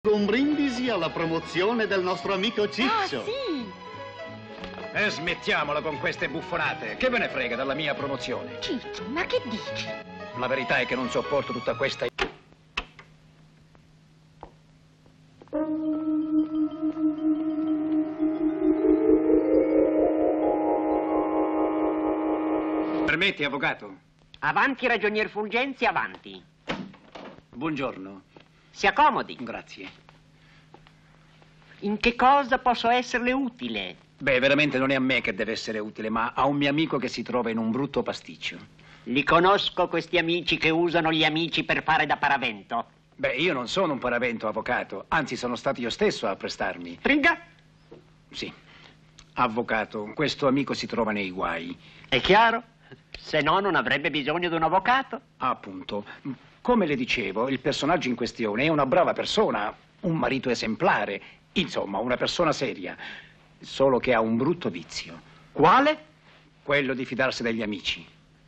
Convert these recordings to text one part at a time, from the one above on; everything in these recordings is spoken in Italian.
Un brindisi alla promozione del nostro amico Ciccio. Ah, sì! E smettiamola con queste buffonate. Che ve ne frega della mia promozione? Ciccio, ma che dici? La verità è che non sopporto tutta questa... Permetti, avvocato? Avanti, ragionier Fulgenzi, avanti. Buongiorno. Si accomodi. Grazie. In che cosa posso esserle utile? Beh, veramente non è a me che deve essere utile, ma a un mio amico che si trova in un brutto pasticcio. Li conosco questi amici che usano gli amici per fare da paravento. Beh, io non sono un paravento, avvocato. Anzi, sono stato io stesso a prestarmi. Stringa? Sì. Avvocato, questo amico si trova nei guai. È chiaro? Se no, non avrebbe bisogno di un avvocato. Appunto. Come le dicevo, il personaggio in questione è una brava persona, un marito esemplare, insomma, una persona seria, solo che ha un brutto vizio. Quale? Quello di fidarsi degli amici.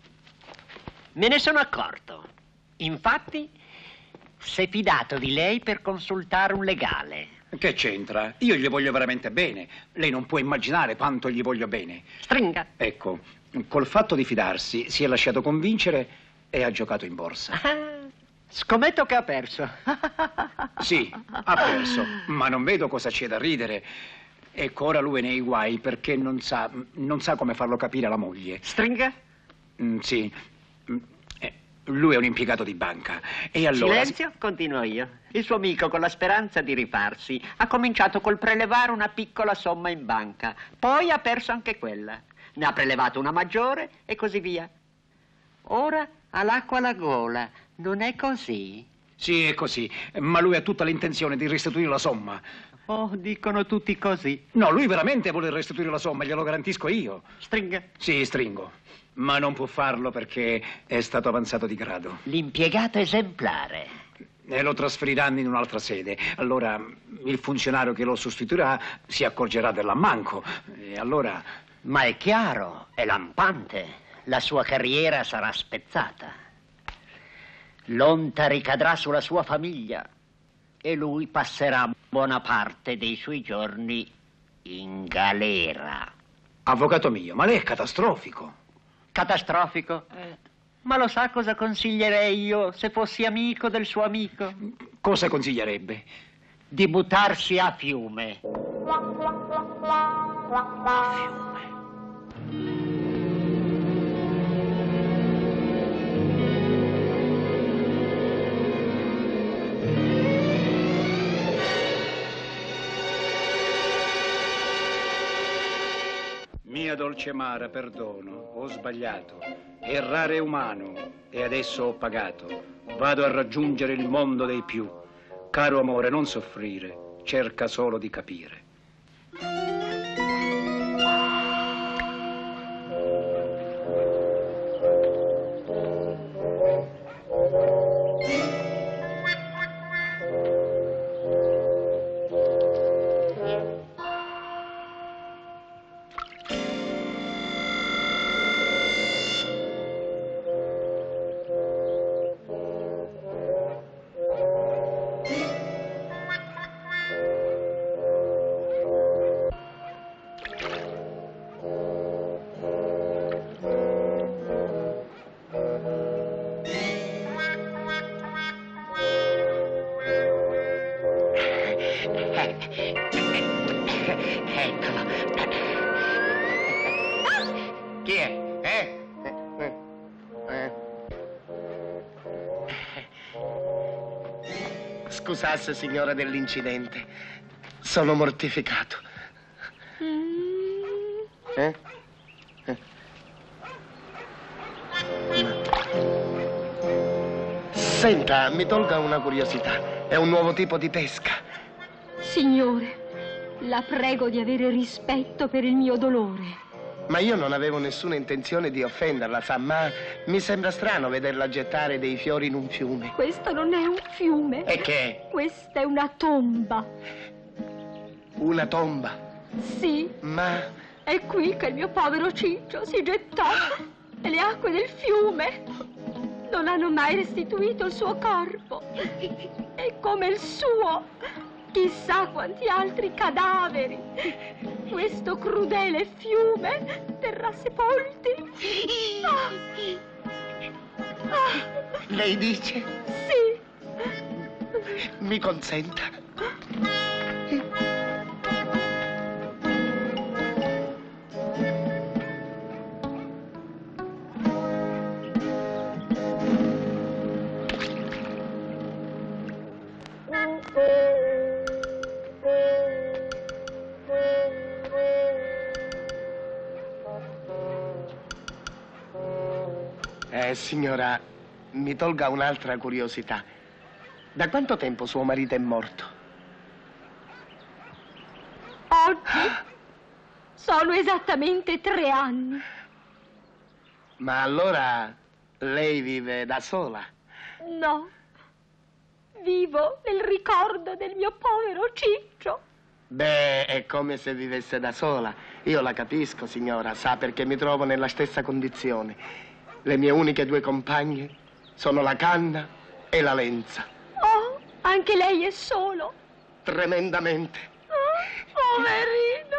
Me ne sono accorto. Infatti, si è fidato di lei per consultare un legale. Che c'entra? Io gli voglio veramente bene. Lei non può immaginare quanto gli voglio bene. Stringa. Ecco, col fatto di fidarsi si è lasciato convincere e ha giocato in borsa. Ah, scommetto che ha perso. Sì, ha perso, ma non vedo cosa c'è da ridere. Ecco, ora lui è nei guai perché non sa come farlo capire alla moglie. Stringa? Sì, lui è un impiegato di banca e allora... Silenzio, continuo io. Il suo amico, con la speranza di rifarsi, ha cominciato col prelevare una piccola somma in banca. Poi ha perso anche quella. Ne ha prelevato una maggiore e così via. Ora ha l'acqua alla gola. Non è così? Sì, è così, ma lui ha tutta l'intenzione di restituire la somma. Oh, dicono tutti così. No, lui veramente vuole restituire la somma, glielo garantisco io. Stringa. Sì, stringo. Ma non può farlo perché è stato avanzato di grado. L'impiegato esemplare. E lo trasferiranno in un'altra sede. Allora il funzionario che lo sostituirà si accorgerà dell'ammanco. E allora... Ma è chiaro, è lampante. La sua carriera sarà spezzata. L'onta ricadrà sulla sua famiglia e lui passerà buona parte dei suoi giorni in galera. Avvocato mio, ma lei è catastrofico. Catastrofico? Ma lo sa cosa consiglierei io se fossi amico del suo amico? Cosa consiglierebbe? Di buttarsi a fiume. A fiume. Mia dolce Mara, perdono, ho sbagliato. Errare è umano e adesso ho pagato. Vado a raggiungere il mondo dei più. Caro amore, non soffrire, cerca solo di capire. Eccolo. Chi è? Scusasse, signora, dell'incidente. Sono mortificato. Senta, mi tolga una curiosità. È un nuovo tipo di pesca. Signore, la prego di avere rispetto per il mio dolore. Ma io non avevo nessuna intenzione di offenderla, sa, ma mi sembra strano vederla gettare dei fiori in un fiume. Questo non è un fiume. E che? Questa è una tomba. Una tomba? Sì, Ma... è qui che il mio povero Ciccio si gettò e le acque del fiume non hanno mai restituito il suo corpo. E come il suo chissà quanti altri cadaveri questo crudele fiume terrà sepolti. Lei dice? Sì. Mi consenta. Signora, mi tolga un'altra curiosità. Da quanto tempo suo marito è morto? Oggi sono esattamente 3 anni. Ma allora lei vive da sola? No, vivo nel ricordo del mio povero Ciccio. Beh, è come se vivesse da sola. Io la capisco, signora, sa, perché mi trovo nella stessa condizione. Le mie uniche 2 compagne sono la canna e la lenza. Oh, anche lei è solo. Tremendamente. Oh, poverino.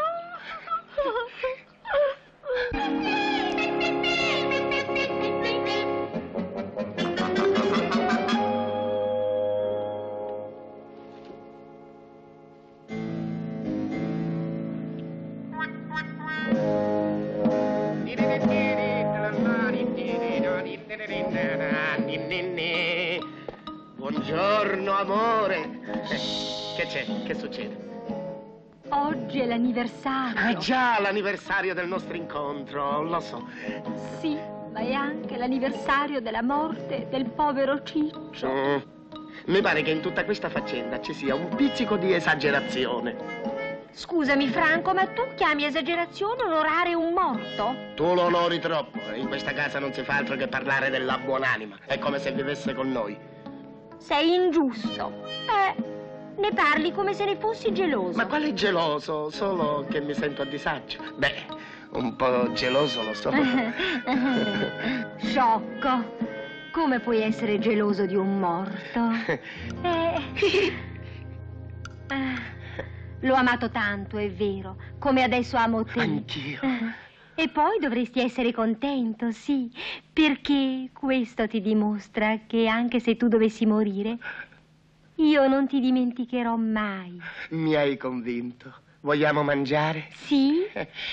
Buongiorno, amore. Che c'è? Che succede? Oggi è l'anniversario. Ah, già, l'anniversario del nostro incontro, lo so. Sì, ma è anche l'anniversario della morte del povero Ciccio. Mi pare che in tutta questa faccenda ci sia un pizzico di esagerazione. Scusami, Franco, ma tu chiami esagerazione onorare un morto? Tu lo onori troppo. In questa casa non si fa altro che parlare della buonanima. È come se vivesse con noi. Sei ingiusto. Ne parli come se ne fossi geloso. Ma quale geloso? Solo che mi sento a disagio. Beh, un po' geloso lo so. Sciocco. Come puoi essere geloso di un morto? L'ho amato tanto, è vero, come adesso amo te. Anch'io. E poi dovresti essere contento, sì, perché questo ti dimostra che anche se tu dovessi morire, io non ti dimenticherò mai. Mi hai convinto. Vogliamo mangiare? Sì?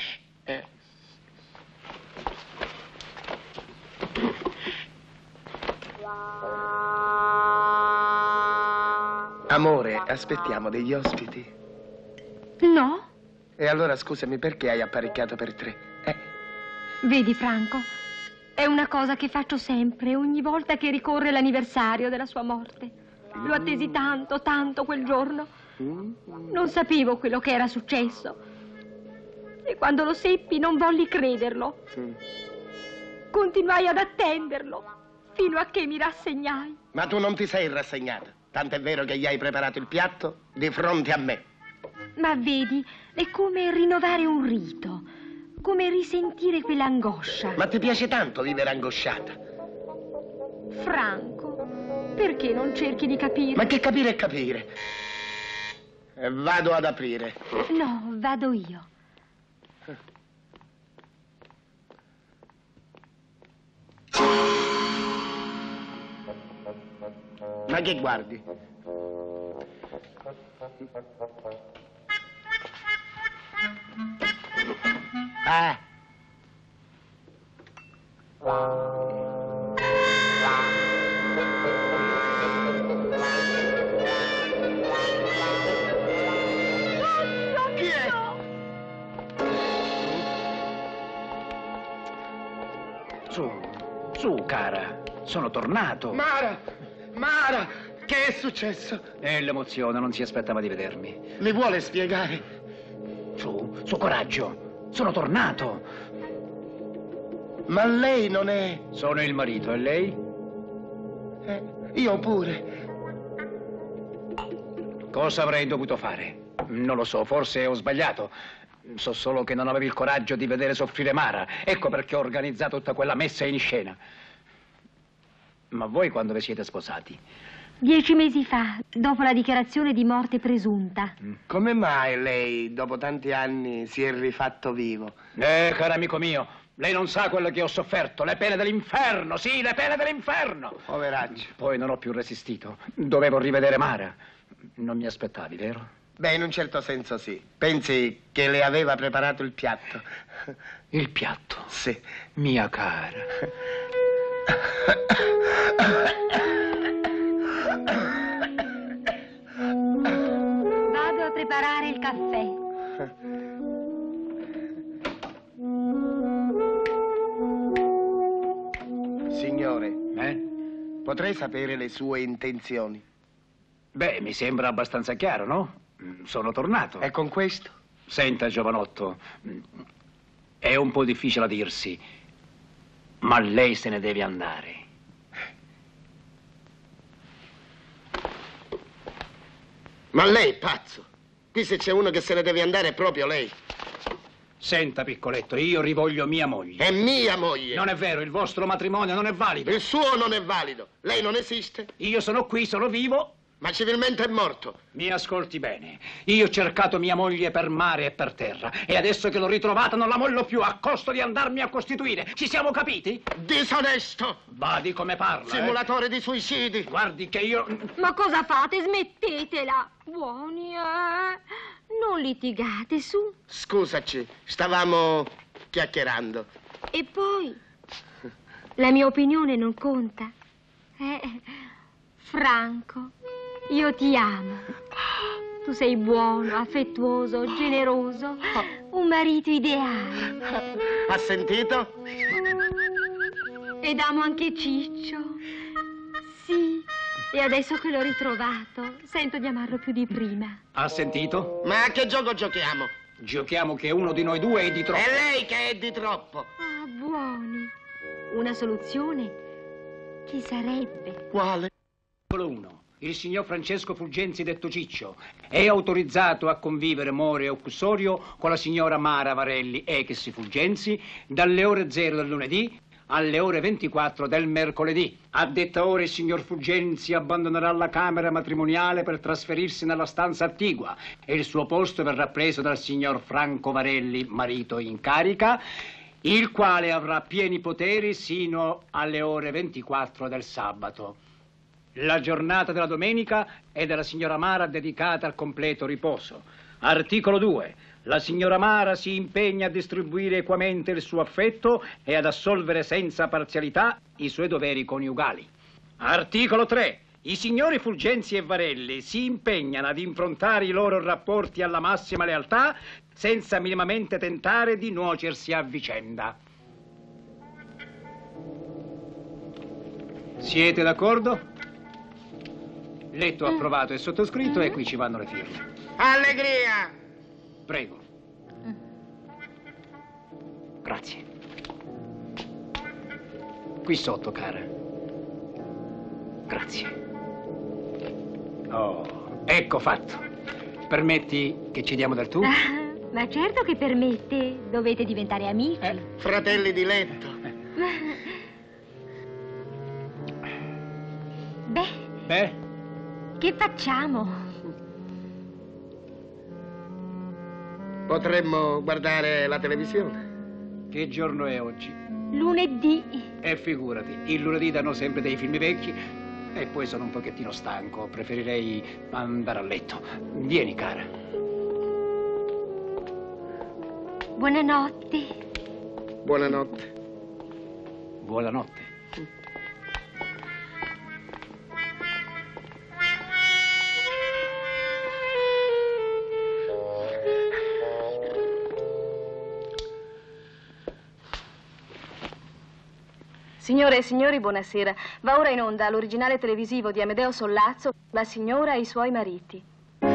Amore, aspettiamo degli ospiti. No? E allora scusami, perché hai apparecchiato per 3? Vedi, Franco, è una cosa che faccio sempre, ogni volta che ricorre l'anniversario della sua morte. Lo attesi tanto, tanto quel giorno. Non sapevo quello che era successo. E quando lo seppi non volli crederlo. Continuai ad attenderlo, fino a che mi rassegnai. Ma tu non ti sei rassegnata. Tant'è vero che gli hai preparato il piatto di fronte a me. Ma vedi, è come rinnovare un rito, come risentire quell'angoscia. Ma ti piace tanto vivere angosciata? Franco, perché non cerchi di capire? Ma che capire è capire? Vado ad aprire. No, vado io. Ma che guardi? Ah. Chi è? Su, cara, sono tornato. Mara! Mara! Che è successo? E l'emozione, non si aspettava di vedermi. Mi vuole spiegare? Su coraggio, sono tornato. Ma lei non è... Sono il marito, e lei? Io pure. Cosa avrei dovuto fare? Non lo so, forse ho sbagliato. So solo che non avevi il coraggio di vedere soffrire Mara. Ecco perché ho organizzato tutta quella messa in scena. Ma voi quando vi siete sposati 10 mesi fa, dopo la dichiarazione di morte presunta. Come mai lei, dopo tanti anni, si è rifatto vivo? Caro amico mio, lei non sa quello che ho sofferto, le pene dell'inferno, sì, le pene dell'inferno. Poveraccio. Poi non ho più resistito, dovevo rivedere Mara. Non mi aspettavi, vero? Beh, in un certo senso sì. Pensi che le aveva preparato il piatto? Il piatto? Sì. Mia cara. Vado a preparare il caffè. Signore, potrei sapere le sue intenzioni? Beh, mi sembra abbastanza chiaro, no? Sono tornato. E con questo? Senta, giovanotto, è un po' difficile a dirsi, ma lei se ne deve andare. Ma lei, pazzo! Qui se c'è uno che se ne deve andare è proprio lei. Senta, piccoletto, io rivoglio mia moglie. È mia moglie. Non è vero, il vostro matrimonio non è valido. Il suo non è valido. Lei non esiste. Io sono qui, sono vivo. Ma civilmente è morto. Mi ascolti bene. Io ho cercato mia moglie per mare e per terra e adesso che l'ho ritrovata non la mollo più a costo di andarmi a costituire. Ci siamo capiti? Disonesto! Badi come parla. Simulatore di suicidi. Guardi che io... Ma cosa fate? Smettetela. Buoni, Non litigate, su. Scusaci, stavamo chiacchierando. E poi, la mia opinione non conta. Franco, io ti amo. Tu sei buono, affettuoso, generoso, un marito ideale. Ha sentito? Ed amo anche Ciccio. Sì, e adesso che l'ho ritrovato, sento di amarlo più di prima. Ha sentito? Ma a che gioco giochiamo? Giochiamo che uno di noi due è di troppo. È lei che è di troppo. Ah, buoni. Una soluzione ci sarebbe. Quale? 1. Il signor Francesco Fulgenzi, detto Ciccio, è autorizzato a convivere more o cussorio con la signora Mara Varelli, ex Fulgenzi, dalle ore 0 del lunedì alle ore 24 del mercoledì. A detta ora il signor Fulgenzi abbandonerà la camera matrimoniale per trasferirsi nella stanza attigua e il suo posto verrà preso dal signor Franco Varelli, marito in carica, il quale avrà pieni poteri sino alle ore 24 del sabato. La giornata della domenica è della signora Mara dedicata al completo riposo. Articolo 2. La signora Mara si impegna a distribuire equamente il suo affetto e ad assolvere senza parzialità i suoi doveri coniugali. Articolo 3. I signori Fulgenzi e Varelli si impegnano ad improntare i loro rapporti alla massima lealtà senza minimamente tentare di nuocersi a vicenda. Siete d'accordo? Letto, approvato e sottoscritto e qui ci vanno le firme. Allegria! Prego. Grazie. Qui sotto, cara. Grazie. Oh, ecco fatto. Permetti che ci diamo del tu? Ma certo che permette. Dovete diventare amici. Fratelli di letto. Beh? Che facciamo? Potremmo guardare la televisione. Che giorno è oggi? Lunedì. E figurati, il lunedì danno sempre dei film vecchi e poi sono un pochettino stanco. Preferirei andare a letto. Vieni, cara. Buonanotte. Buonanotte. Buonanotte. Signore e signori, buonasera. Va ora in onda l'originale televisivo di Amedeo Sollazzo, La signora e i suoi mariti.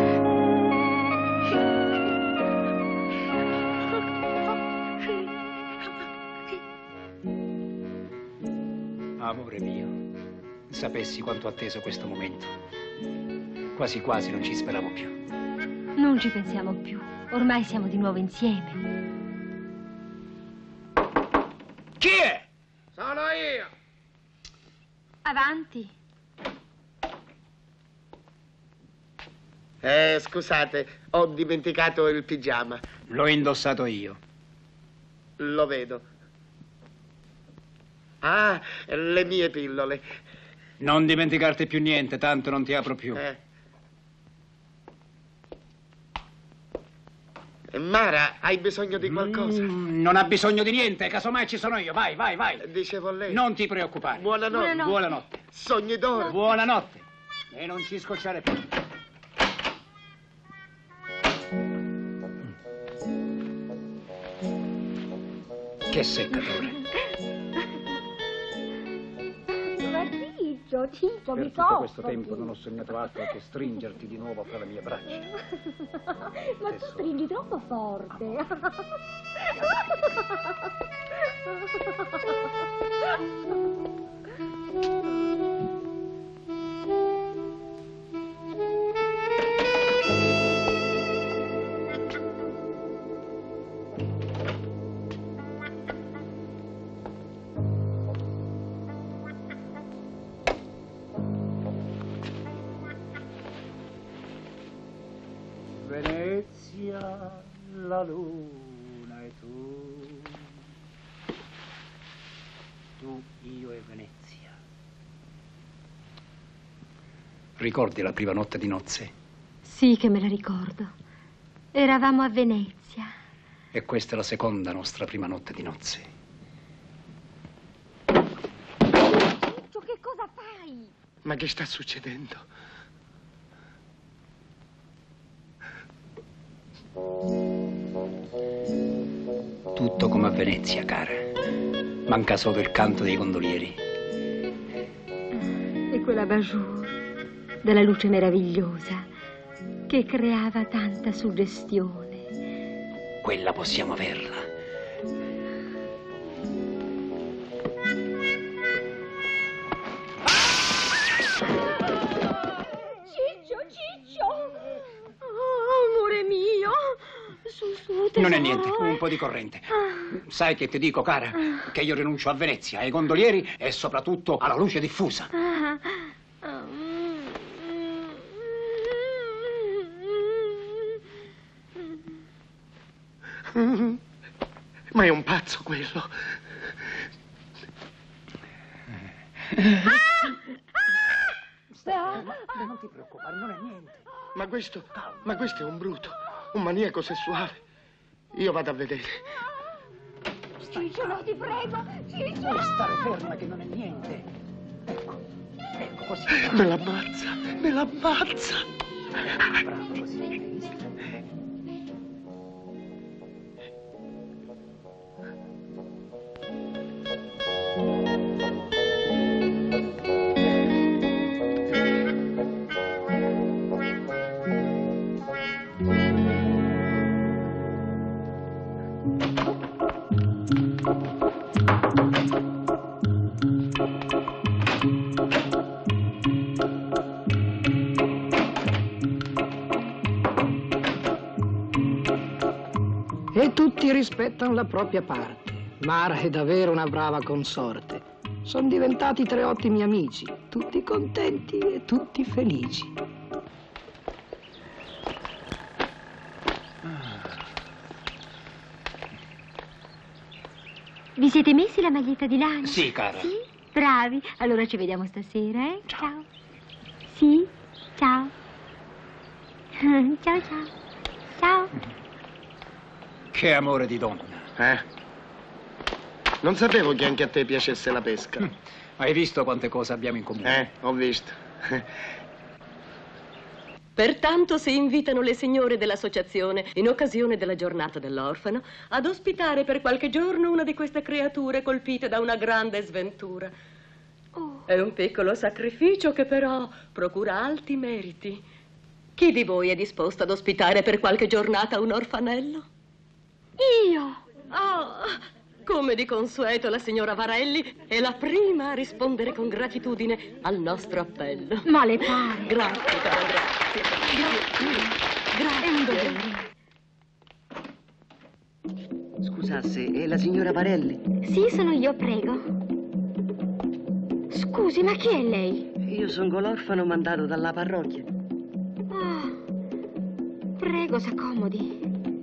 Amore mio, sapessi quanto ho atteso questo momento. Quasi quasi non ci speravo più. Non ci pensiamo più. Ormai siamo di nuovo insieme. Chi è? Sono io. Avanti. Scusate, ho dimenticato il pigiama. L'ho indossato io. Lo vedo. Ah, le mie pillole. Non dimenticarti più niente, tanto non ti apro più. Mara, hai bisogno di qualcosa? Non ha bisogno di niente, casomai ci sono io. Vai, vai, vai. Dicevo a lei. Non ti preoccupare. Buonanotte. Buonanotte. Sogni d'oro. Buonanotte. E non ci scocciare più. Che seccatore. Ciccio, Per tutto questo tempo non ho sognato altro che stringerti di nuovo fra le mie braccia. Ma tu stringi troppo forte. Venezia, la luna e tu. Tu, io e Venezia. Ricordi la prima notte di nozze? Sì che me la ricordo. Eravamo a Venezia. E questa è la seconda nostra prima notte di nozze. Ciccio, che cosa fai? Ma che sta succedendo? Tutto come a Venezia, cara. Manca solo il canto dei gondolieri. E quella bajour della luce meravigliosa che creava tanta suggestione. Quella possiamo averla. Ciccio! Oh, amore mio! Su, tesoro. Non è niente, un po' di corrente. Sai che ti dico, cara? Che io rinuncio a Venezia, ai gondolieri e soprattutto alla luce diffusa. Ma è un pazzo quello. Non ti preoccupare, non è niente. Ma questo è un bruto, un maniaco sessuale. Io vado a vedere. Ciccio, no, ti prego. Ciccio! Puoi stare ferma che non è niente. Ecco così. Me l'ammazza, me l'ammazza. Bravo, così, hai visto? E tutti rispettano la propria parte. Mara è davvero una brava consorte. Sono diventati 3 ottimi amici, tutti contenti e tutti felici. Vi siete messi la maglietta di lana? Sì, cara. Sì? Bravi. Allora ci vediamo stasera, eh? Ciao. Sì? Ciao. Ciao, ciao. Ciao. Che amore di donna. Non sapevo che anche a te piacesse la pesca. Hai visto quante cose abbiamo in comune? Ho visto. Pertanto si invitano le signore dell'associazione, in occasione della giornata dell'orfano, ad ospitare per qualche giorno una di queste creature colpite da una grande sventura. È un piccolo sacrificio che però procura alti meriti. Chi di voi è disposto ad ospitare per qualche giornata un orfanello? Io! Come di consueto, la signora Varelli è la prima a rispondere con gratitudine al nostro appello. Ma le pare? Grazie, cara, grazie. È un dovere. Scusasse, è la signora Varelli? Sì, sono io, prego. Scusi, ma chi è lei? Io sono l'orfano mandato dalla parrocchia. Prego, s'accomodi.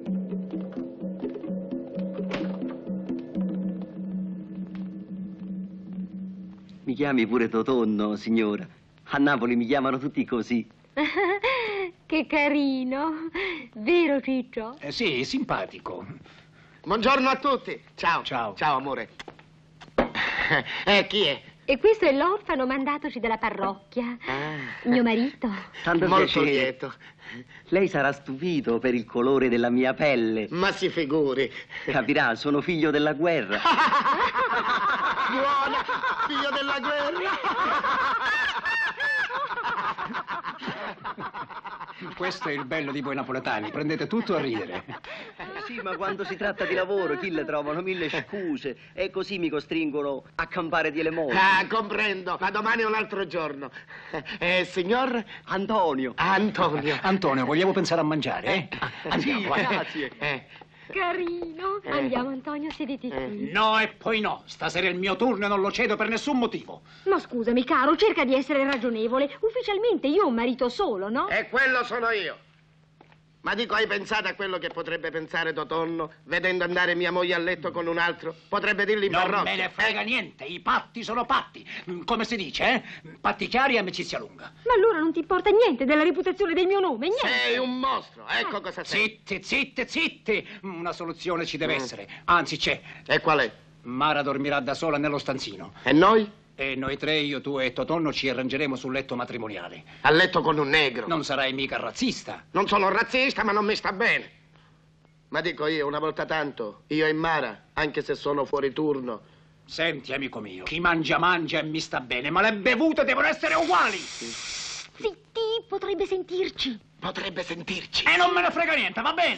Mi chiami pure Totonno, signora. A Napoli mi chiamano tutti così. Che carino. Vero, Ciccio? Sì, simpatico. Buongiorno a tutti. Ciao. Ciao. Ciao, amore. Chi è? E questo è l'orfano mandatoci dalla parrocchia. Mio marito. Tanto Molto piacere. lieto. Lei sarà stupito per il colore della mia pelle. Ma si figuri. Capirà, sono figlio della guerra. Buona, figlio della guerra. Questo è il bello di voi napoletani, prendete tutto a ridere. Sì, ma quando si tratta di lavoro, chi le trovano mille scuse e così mi costringono a campare di elemosina. Ah, comprendo. Ma domani è un altro giorno. Signor? Antonio. Antonio. Antonio, vogliamo pensare a mangiare, eh? Andiamo, Sì, vai. grazie. Carino. Andiamo, Antonio, sediti qui. No e poi no, stasera è il mio turno e non lo cedo per nessun motivo. Ma scusami, caro, cerca di essere ragionevole. Ufficialmente io ho un marito solo, no? E quello sono io. Ma dico, hai pensato a quello che potrebbe pensare Totonno vedendo andare mia moglie a letto con un altro? Potrebbe dirgli in Non parrocchia. me ne frega niente, i patti sono patti. Come si dice, eh? Patti chiari e amicizia lunga. Ma allora non ti importa niente della reputazione del mio nome, niente. Sei un mostro, ecco cosa sei. Zitti, zitti, zitti. Una soluzione ci deve essere. Anzi, c'è. E qual è? Mara dormirà da sola nello stanzino. E noi? E noi tre, io, tu e Totonno, ci arrangeremo sul letto matrimoniale. A letto con un negro. Non sarai mica razzista. Non sono razzista, ma non mi sta bene. Ma dico io, una volta tanto, io e Mara, anche se sono fuori turno. Senti, amico mio, chi mangia mangia e mi sta bene, ma le bevute devono essere uguali. Zitti, potrebbe sentirci. Potrebbe sentirci. E non me ne frega niente, va bene?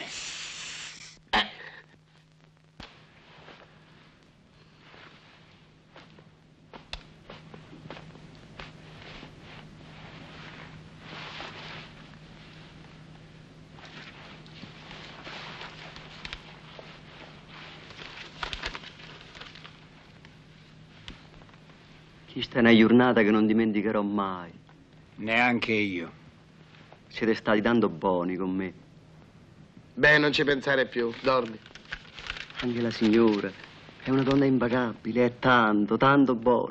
Questa è una giornata che non dimenticherò mai. Neanche io. Siete stati tanto buoni con me. Beh, non ci pensare più, dormi. Anche la signora è una donna impagabile, è tanto, tanto buona.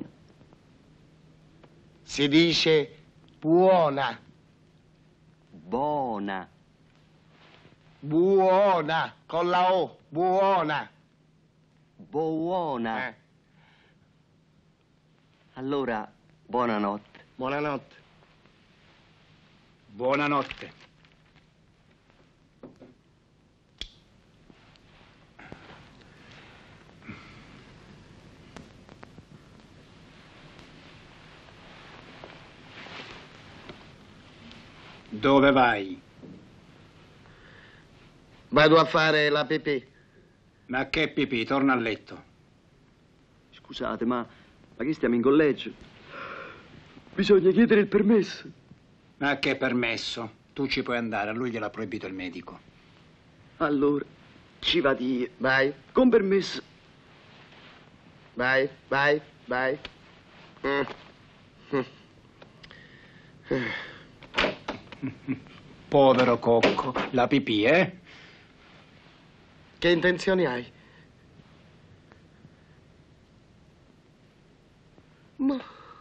Si dice buona. Buona. Buona, con la O, buona. Buona. Allora, buonanotte. Buonanotte. Buonanotte. Dove vai? Vado a fare la pipì. Ma che pipì, torna a letto. Scusate, ma che stiamo in collegio? Bisogna chiedere il permesso. Ma che permesso? Tu ci puoi andare, a lui gliel'ha proibito il medico. Allora, ci va Dio. Vai, Con permesso. vai, vai, vai. Povero cocco, la pipì, eh? Che intenzioni hai? Ma...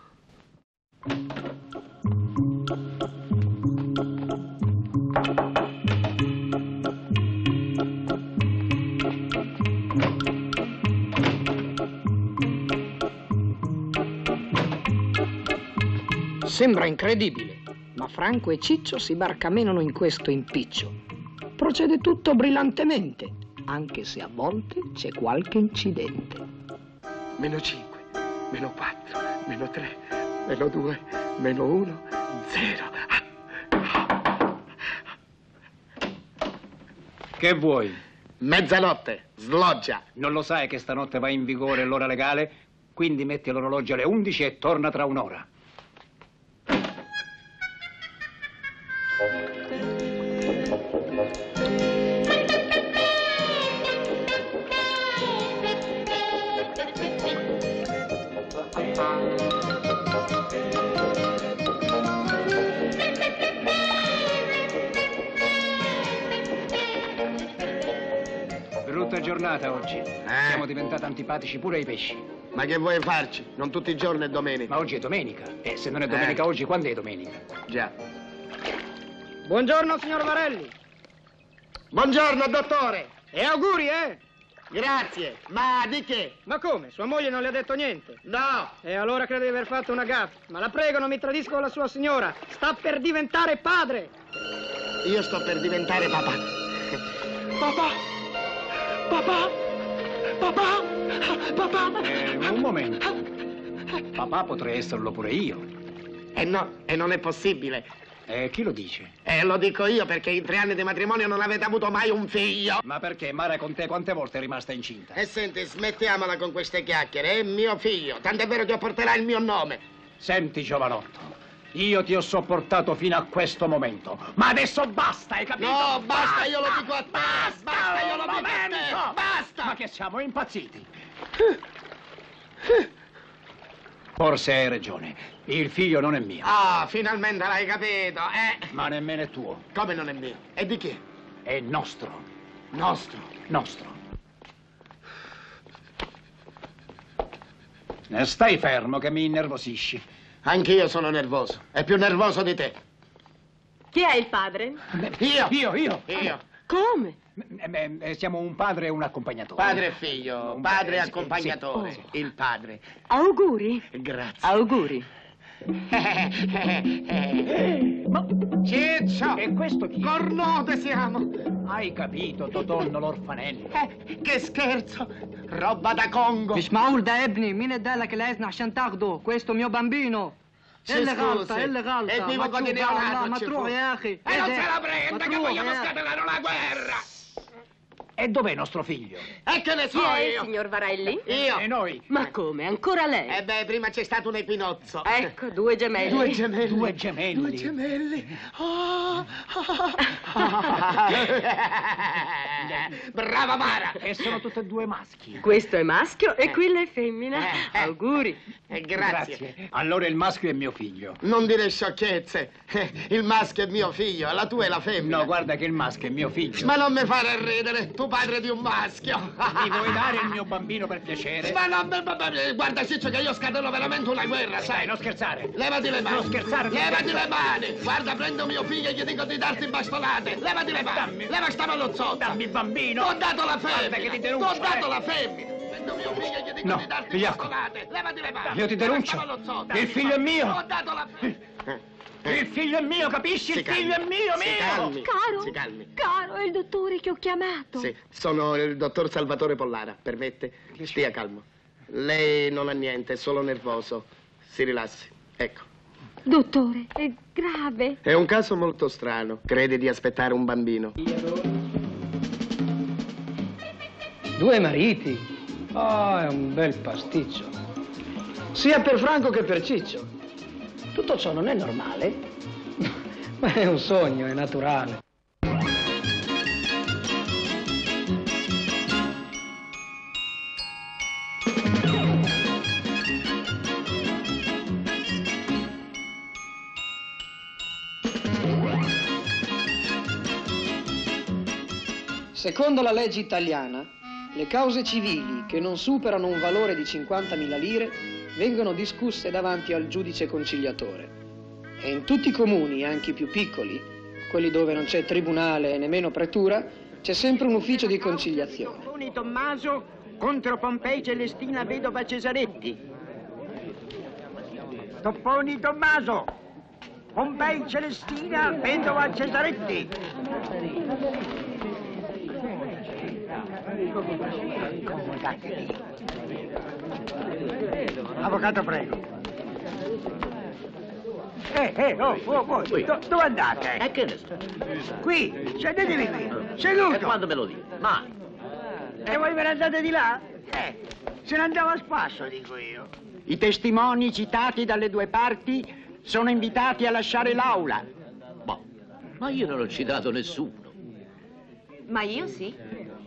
Sembra incredibile, ma Franco e Ciccio si barcamenano in questo impiccio. Procede tutto brillantemente, anche se a volte c'è qualche incidente. -5, -4, -3, -2, -1, 0. Che vuoi? Mezzanotte, sloggia. Non lo sai che stanotte va in vigore l'ora legale? Quindi metti l'orologio alle 11 e torna tra un'ora. giornata oggi. Siamo diventati antipatici pure ai pesci. Ma che vuoi farci? Non tutti i giorni è domenica. Ma oggi è domenica. E se non è domenica oggi, quando è domenica? Già. Buongiorno, signor Varelli. Buongiorno, dottore. E auguri, eh? Grazie. Ma di che? Ma come? Sua moglie non le ha detto niente? No. E allora crede di aver fatto una gaffa. Ma la prego, non mi tradisca con la sua signora. Sta per diventare padre. Io sto per diventare papà. Papà. Papà. Papà. Papà. Un momento. Papà potrei esserlo pure io. No, e non è possibile. Chi lo dice? Lo dico io perché in 3 anni di matrimonio non avete avuto mai un figlio. Ma perché? Mara, con te quante volte è rimasta incinta? E senti, smettiamola con queste chiacchiere, è mio figlio, tant'è vero che porterà il mio nome. Senti, giovanotto, io ti ho sopportato fino a questo momento, ma adesso basta, hai capito? No, basta, io lo dico a te! Basta, io lo dico a te! Basta! Ma che siamo impazziti? Forse hai ragione, il figlio non è mio. Ah, finalmente l'hai capito, Ma nemmeno è tuo. Come non è mio? E di chi? È nostro. Nostro. Nostro. Stai fermo che mi innervosisci. Anch'io sono nervoso. È più nervoso di te. Chi è il padre? Io. Io. Come? Siamo un padre e un accompagnatore. Padre e figlio, padre e accompagnatore. Sì. Il padre. Auguri. Grazie. Auguri. Ma Ciccio! e questo chi? Cornude siamo! Hai capito, Totonno l'orfanello? Che scherzo! Roba da Congo! مش معقول ده ابني مين ادالك الاذن عشان تاخده questo mio bambino Sì, اللي scusi. غلطة اللي غلطة E vivo con i neonati, ما ci تروح fu. يا اخي E non se la prenda che vogliamo scatenare una guerra! E dov'è nostro figlio? E che ne so Chi è il io? signor Varelli? Io! E noi? Ma come? Ancora lei? Prima c'è stato un equinozzo. Ecco, 2 gemelli. 2 gemelli. 2 gemelli. 2 gemelli. Oh. Brava Mara! E sono tutti e 2 maschi. Questo è maschio e quella è femmina. Auguri. Grazie. Allora il maschio è mio figlio. Non dire sciocchezze. Il maschio è mio figlio, la tua è la femmina. No, guarda che il maschio è mio figlio. Ma non mi fare ridere, tu padre di un maschio. Mi vuoi dare il mio bambino per piacere? Ma no, guarda Ciccio che io scateno veramente una guerra, sai? Non scherzare. Levati le mani. Non scherzare. Levati le mani. Guarda, prendo mio figlio e gli dico di darti bastonate. Levati le mani. Leva sta malozzota. Dammi il bambino. T'ho dato la Guarda femmina. che ti denuncio, T'ho dato la femmina. Prendo mio figlio e gli dico No, di darti Jacopo. bastonate. Levati le mani. Io ti denuncio. Leva sta malozzota. Il figlio è mio. T'ho dato la femmina. Il figlio è mio, capisci? Si Il figlio è calmi. mio, Si mio. calmi. Caro. Si calmi. Caro, è il dottore che ho chiamato. Sì, sono il dottor Salvatore Pollara, permette? Stia calmo. Lei non ha niente, è solo nervoso. Si rilassi. Ecco. Dottore, è grave. È un caso molto strano. Crede di aspettare un bambino. 2 mariti? Oh, è un bel pasticcio. Sia per Franco che per Ciccio. Tutto ciò non è normale, ma è un sogno, è naturale. Secondo la legge italiana, le cause civili che non superano un valore di 50.000 lire vengono discusse davanti al giudice conciliatore. E in tutti i comuni, anche i più piccoli, quelli dove non c'è tribunale e nemmeno pretura, c'è sempre un ufficio di conciliazione. Topponi Tommaso contro Pompei Celestina vedova Cesaretti. Topponi Tommaso, Pompei Celestina vedova Cesaretti. Avvocato, prego. Voi, dove andate? E che ne sto? Qui, sedetevi qui, seduto. E quando me lo dico? Mai. E voi ve ne andate di là? Se ne andava a spasso, dico io. I testimoni citati dalle 2 parti sono invitati a lasciare l'aula. Boh, ma io non ho citato nessuno. Ma io sì.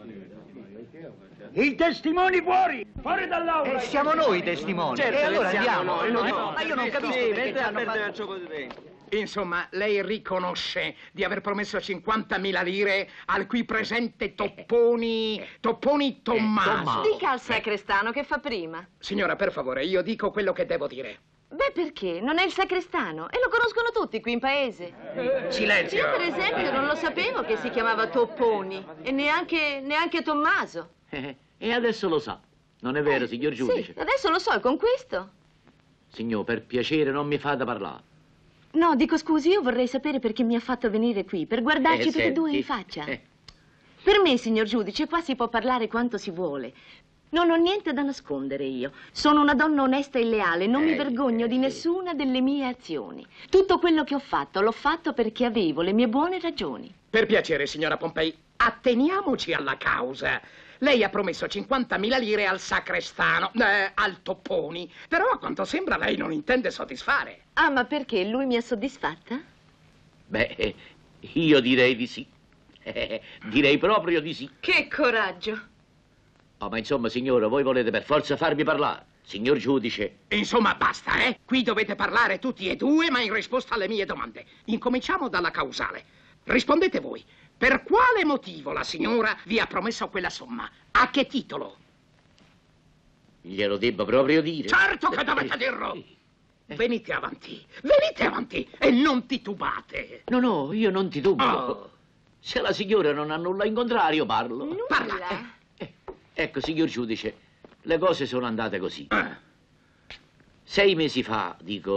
I testimoni fuori dall'aula. Siamo noi i testimoni. Certo, e allora siamo andiamo. noi. Ma io non capisco perché ci hanno fatto... Insomma, lei riconosce di aver promesso 50.000 lire al qui presente Topponi Tommaso. Dica al sacrestano che fa prima. Signora, per favore, io dico quello che devo dire. Beh, perché? Non è il sacrestano e lo conoscono tutti qui in paese. Silenzio! Io, per esempio, non lo sapevo che si chiamava Topponi e neanche Tommaso. E adesso lo sa. Non è vero, signor giudice? Sì, adesso lo so, è con questo. Signor, per piacere non mi fate parlare. No, dico scusi, io vorrei sapere perché mi ha fatto venire qui, per guardarci tutti e due in faccia. Per me, signor giudice, qua si può parlare quanto si vuole. Non ho niente da nascondere io. Sono una donna onesta e leale, non mi vergogno di nessuna delle mie azioni. Tutto quello che ho fatto, l'ho fatto perché avevo le mie buone ragioni. Per piacere, signora Pompei, atteniamoci alla causa. Lei ha promesso 50.000 lire al sacrestano, al Topponi, però a quanto sembra lei non intende soddisfare. Ah, ma perché? Lui mi ha soddisfatta? Beh, io direi di sì. Direi proprio di sì. Che coraggio! Oh, ma insomma, signora, voi volete per forza farmi parlare. Signor giudice. Insomma, basta, eh? Qui dovete parlare tutti e due, ma in risposta alle mie domande. Incominciamo dalla causale. Rispondete voi. Per quale motivo la signora vi ha promesso quella somma? A che titolo? Glielo debbo proprio dire? Certo che dovete dirlo! Venite avanti e non titubate. No, io non titubo. Oh. Se la signora non ha nulla in contrario, parlo. Parla. Ecco, signor giudice, le cose sono andate così. 6 mesi fa,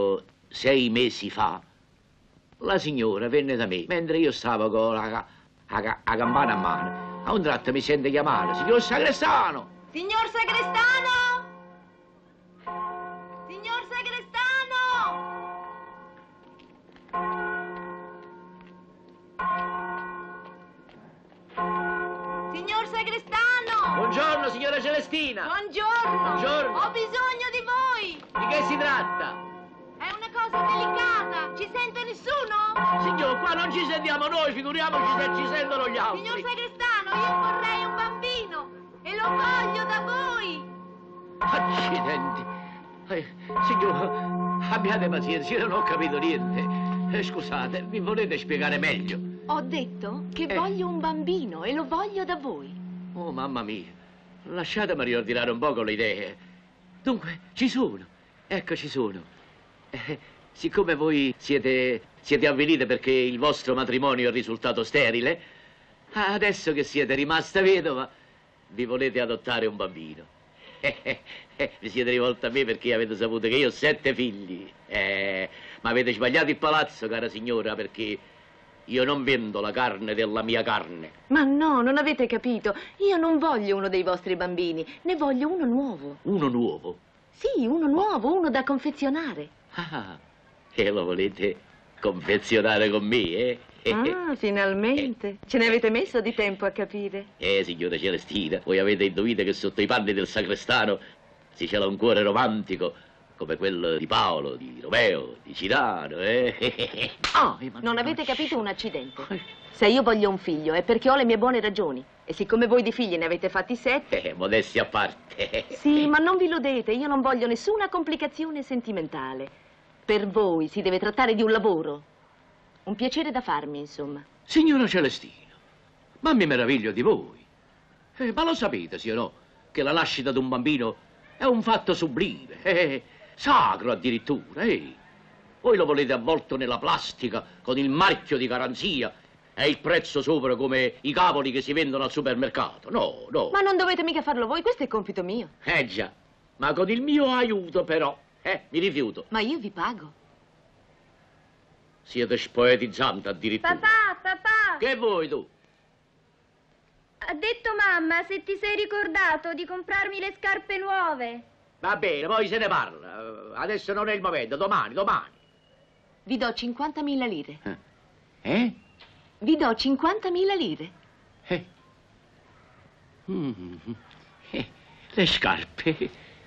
la signora venne da me, mentre io stavo con la campana a mano. A un tratto mi sente chiamare, signor Sacrestano! Signor Sacrestano! Signor Sacrestano! Signor Sacrestano! Buongiorno, signora Celestina! Buongiorno! Buongiorno! Ho bisogno di voi! Di che si tratta? È una cosa delicata! Ci sente nessuno? Signor, qua non ci sentiamo noi, figuriamoci se ci sentono gli altri. Signor Sacrestano, io vorrei un bambino e lo voglio da voi! Accidenti! Signor, abbiate pazienza, io non ho capito niente. Scusate, mi volete spiegare meglio? Ho detto che voglio un bambino e lo voglio da voi. Oh, mamma mia, lasciatemi riordinare un poco le idee. Dunque, ci sono, ecco ci sono. Siccome voi siete avvenite perché il vostro matrimonio è risultato sterile, adesso che siete rimasta vedova, vi volete adottare un bambino. Vi siete rivolti a me perché avete saputo che io ho 7 figli. Ma avete sbagliato il palazzo, cara signora, perché io non vendo la carne della mia carne. Ma no, non avete capito. Io non voglio uno dei vostri bambini, ne voglio uno nuovo. Uno nuovo? Sì, uno nuovo, uno da confezionare. Ah, e lo volete confezionare con me, eh? Ah, finalmente. Ce ne avete messo di tempo a capire. Signora Celestina, voi avete intuito che sotto i panni del sacrestano si cela un cuore romantico come quello di Paolo, di Romeo, di Cirano, Non avete capito un accidente. Se io voglio un figlio è perché ho le mie buone ragioni. E siccome voi di figli ne avete fatti 7... modestia a parte. Sì, ma non vi illudete, io non voglio nessuna complicazione sentimentale. Per voi si deve trattare di un lavoro. Un piacere da farmi, insomma. Signora Celestina, ma mi meraviglio di voi. Ma lo sapete, sì o no, che la nascita di un bambino è un fatto sublime, sacro addirittura, Voi lo volete avvolto nella plastica, con il marchio di garanzia, e il prezzo sopra come i cavoli che si vendono al supermercato. No. Ma non dovete mica farlo voi, questo è compito mio. Già, ma con il mio aiuto però, mi rifiuto. Ma io vi pago. Siete spoetizzanti addirittura. Papà! Che vuoi tu? Ha detto mamma se ti sei ricordato di comprarmi le scarpe nuove. Va bene, poi se ne parla. Adesso non è il momento, domani. Vi do 50.000 lire. Eh? Vi do 50.000 lire. Le scarpe.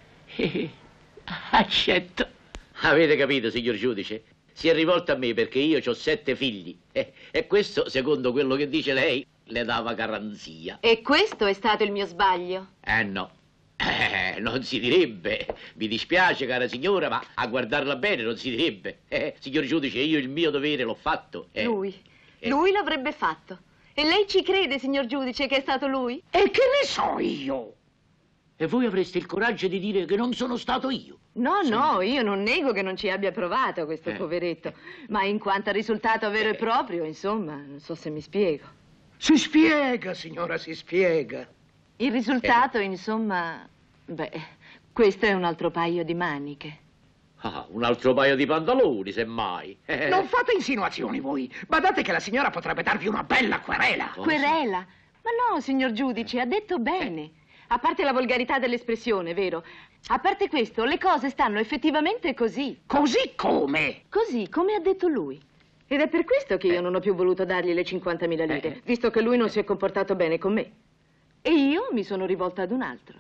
Accetto. Avete capito, signor giudice? Si è rivolto a me perché io ho 7 figli. E questo, secondo quello che dice lei, le dava garanzia. E questo è stato il mio sbaglio? No. Non si direbbe. Mi dispiace, cara signora, ma a guardarla bene non si direbbe. Signor giudice, io il mio dovere l'ho fatto. Lui l'avrebbe fatto. E lei ci crede, signor giudice, che è stato lui? E che ne so io? E voi avreste il coraggio di dire che non sono stato io? No, io non nego che non ci abbia provato questo poveretto. Ma in quanto al risultato vero e proprio, insomma, non so se mi spiego. Si spiega, signora, si spiega. Il risultato, insomma, questo è un altro paio di maniche. Ah, un altro paio di pantaloni, semmai. Non fate insinuazioni voi. Badate che la signora potrebbe darvi una bella querela. Querela? Ma no, signor giudice, ha detto bene. A parte la volgarità dell'espressione, vero? A parte questo, le cose stanno effettivamente così. Così come? Così come ha detto lui. Ed è per questo che io non ho più voluto dargli le 50.000 lire, visto che lui non si è comportato bene con me. E io mi sono rivolta ad un altro.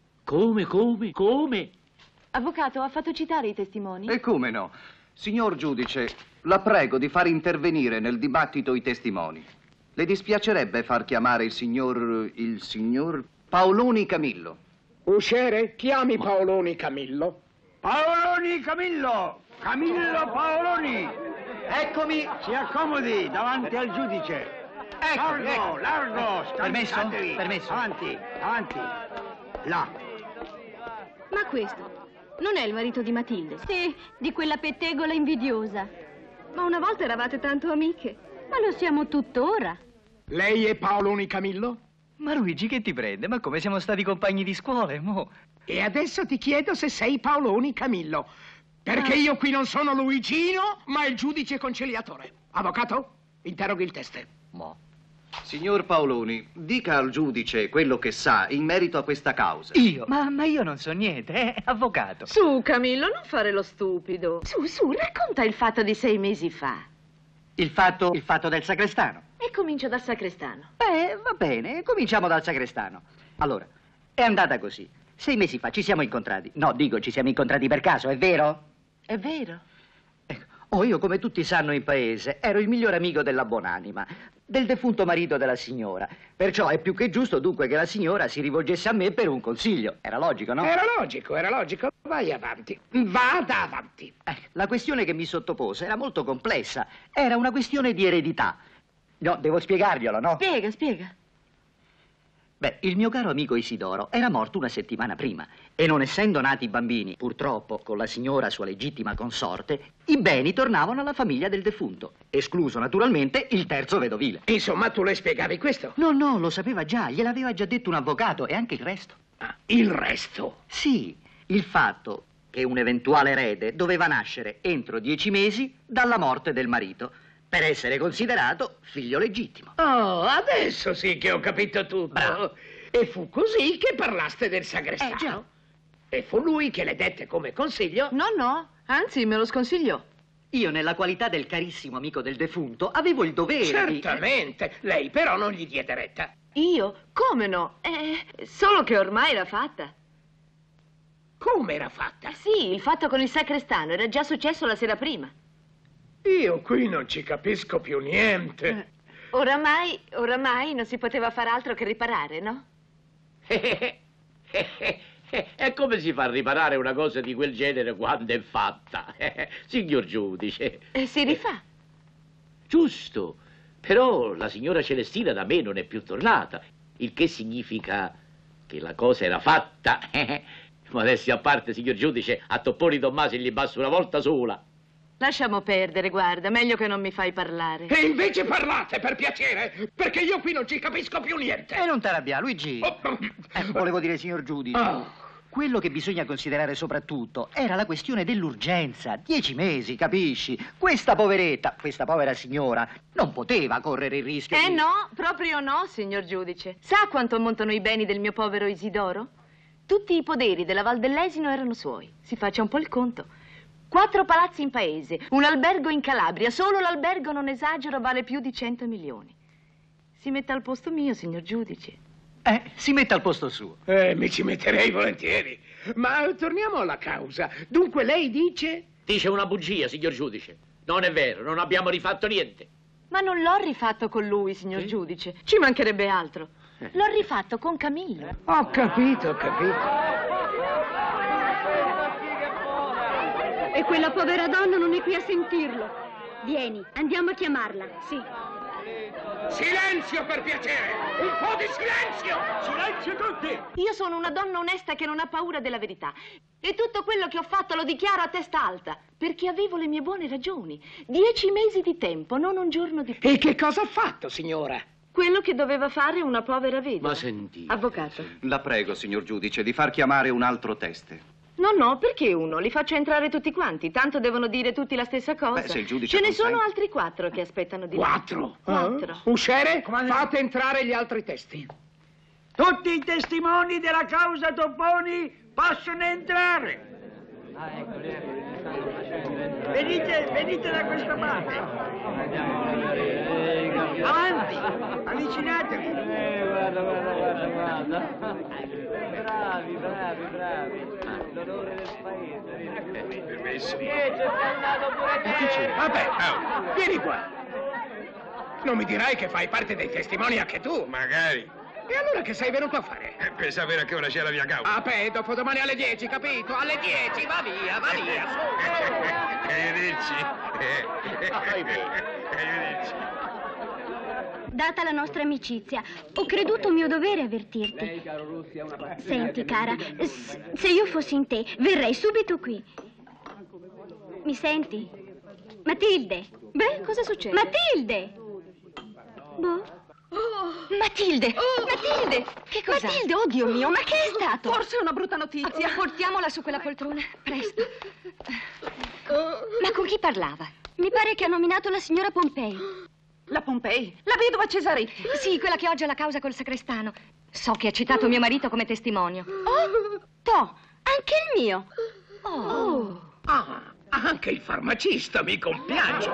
Come? Avvocato, ha fatto citare i testimoni? E come no? Signor giudice, la prego di far intervenire nel dibattito i testimoni. Le dispiacerebbe far chiamare il signor Paoloni Camillo? Usciere, chiami Paoloni Camillo. Paoloni Camillo! Camillo Paoloni! Eccomi! Si accomodi davanti al giudice. Ecco, Largo, Permesso? scalzatevi. Permesso. Avanti. Là. Ma questo non è il marito di Matilde? Sì, di quella pettegola invidiosa. Ma una volta eravate tanto amiche. Ma lo siamo tuttora. Lei è Paoloni Camillo? Ma Luigi, che ti prende? Ma come siamo stati compagni di scuola, mo? E adesso ti chiedo se sei Paoloni Camillo. Perché io qui non sono Luigino, ma il giudice conciliatore. Avvocato, interroghi il teste. Signor Paoloni, dica al giudice quello che sa in merito a questa causa. Io? Ma io non so niente, avvocato. Su, Camillo, non fare lo stupido. Su, racconta il fatto di 6 mesi fa. Il fatto del sacrestano. E comincio dal sacrestano. Va bene, cominciamo dal sacrestano. Allora, è andata così. 6 mesi fa ci siamo incontrati. No, dico, ci siamo incontrati per caso, è vero? È vero. Ecco, io, come tutti sanno in paese, ero il migliore amico della buonanima, del defunto marito della signora. Perciò è più che giusto dunque che la signora si rivolgesse a me per un consiglio. Era logico, no? Era logico. Vai avanti. Vada avanti. La questione che mi sottopose era molto complessa. Era una questione di eredità. No, devo spiegarglielo, no? Spiega. Beh, il mio caro amico Isidoro era morto una settimana prima e non essendo nati bambini, purtroppo, con la signora sua legittima consorte, i beni tornavano alla famiglia del defunto, escluso naturalmente il terzo vedovile. Insomma, tu le spiegavi questo? No, lo sapeva già, gliel'aveva già detto un avvocato e anche il resto. Il resto? Sì, il fatto che un eventuale erede doveva nascere entro 10 mesi dalla morte del marito, per essere considerato figlio legittimo. Oh, adesso sì che ho capito tutto. Bravo. E fu così che parlaste del sagrestano? Già. E fu lui che le dette come consiglio? No, anzi me lo sconsigliò. Io, nella qualità del carissimo amico del defunto, avevo il dovere Certamente, lei però non gli diede retta. Io? Come no? Solo che ormai era fatta. Come era fatta? Sì, il fatto con il sacrestano era già successo la sera prima. Io qui non ci capisco più niente. Oramai non si poteva far altro che riparare, no? E come si fa a riparare una cosa di quel genere quando è fatta? Signor giudice. E si rifà. Giusto. Però la signora Celestina da me non è più tornata, il che significa che la cosa era fatta. Modestia a parte, signor giudice, a Topponi Tommasi gli basta una volta sola. Lasciamo perdere, guarda, meglio che non mi fai parlare. E invece parlate, per piacere, perché io qui non ci capisco più niente. E non t'arrabbiare, Luigi. Volevo dire, signor giudice, quello che bisogna considerare soprattutto era la questione dell'urgenza. 10 mesi, capisci? Questa povera signora, non poteva correre il rischio di... No, proprio no, signor giudice. Sa quanto ammontano i beni del mio povero Isidoro? Tutti i poderi della Val dell'Esino erano suoi. Si faccia un po' il conto. 4 palazzi in paese, un albergo in Calabria. Solo l'albergo, non esagero, vale più di 100 milioni. Si metta al posto mio, signor giudice. Si metta al posto suo. Mi ci metterei volentieri. Ma torniamo alla causa. Dunque lei dice... Dice una bugia, signor giudice. Non è vero, non abbiamo rifatto niente. Ma non l'ho rifatto con lui, signor giudice. Ci mancherebbe altro. L'ho rifatto con Camillo. Ho capito, ho capito. E quella povera donna non è qui a sentirlo. Vieni, andiamo a chiamarla. Sì. Silenzio, per piacere! Un po' di silenzio! Silenzio tutti! Io sono una donna onesta che non ha paura della verità. E tutto quello che ho fatto lo dichiaro a testa alta, perché avevo le mie buone ragioni. 10 mesi di tempo, non un giorno di più. E che cosa ha fatto, signora? Quello che doveva fare una povera vedova. Ma senti... Avvocato. La prego, signor giudice, di far chiamare un altro teste. No, perché uno? Li faccio entrare tutti quanti, tanto devono dire tutti la stessa cosa. Beh, se il giudice Ce ne consente. sono altri 4 che aspettano di là. 4? 4. Usciere, fate entrare gli altri testi. Tutti i testimoni della causa Topponi possono entrare. Venite da questa parte. Avanti, avvicinatevi. Guarda. Bravi. L'onore del paese. Permesso. C'è andato pure te. Vabbè, vieni qua. Non mi dirai che fai parte dei testimoni anche tu. Magari. E allora che sei venuto a fare? Per sapere a che ora c'è la mia causa. Ah, beh, dopodomani alle 10, capito? Alle 10, va via. Arrivederci. Data la nostra amicizia, ho creduto mio dovere avvertirti. Senti, cara, se io fossi in te, verrei subito qui. Mi senti? Matilde! Beh, cosa succede? Matilde! Boh. Matilde! Matilde! Che cosa? Matilde, oddio mio, ma che è stato? Forse è una brutta notizia. Portiamola su quella poltrona, presto. Ma con chi parlava? Mi pare che ha nominato la signora Pompei. La Pompei? La vedova Cesaretti? Sì, quella che oggi ha la causa col sacrestano. So che ha citato mio marito come testimonio. Oh! Toh! Anche il mio. Oh! Ah, anche il farmacista, mi compiaccio.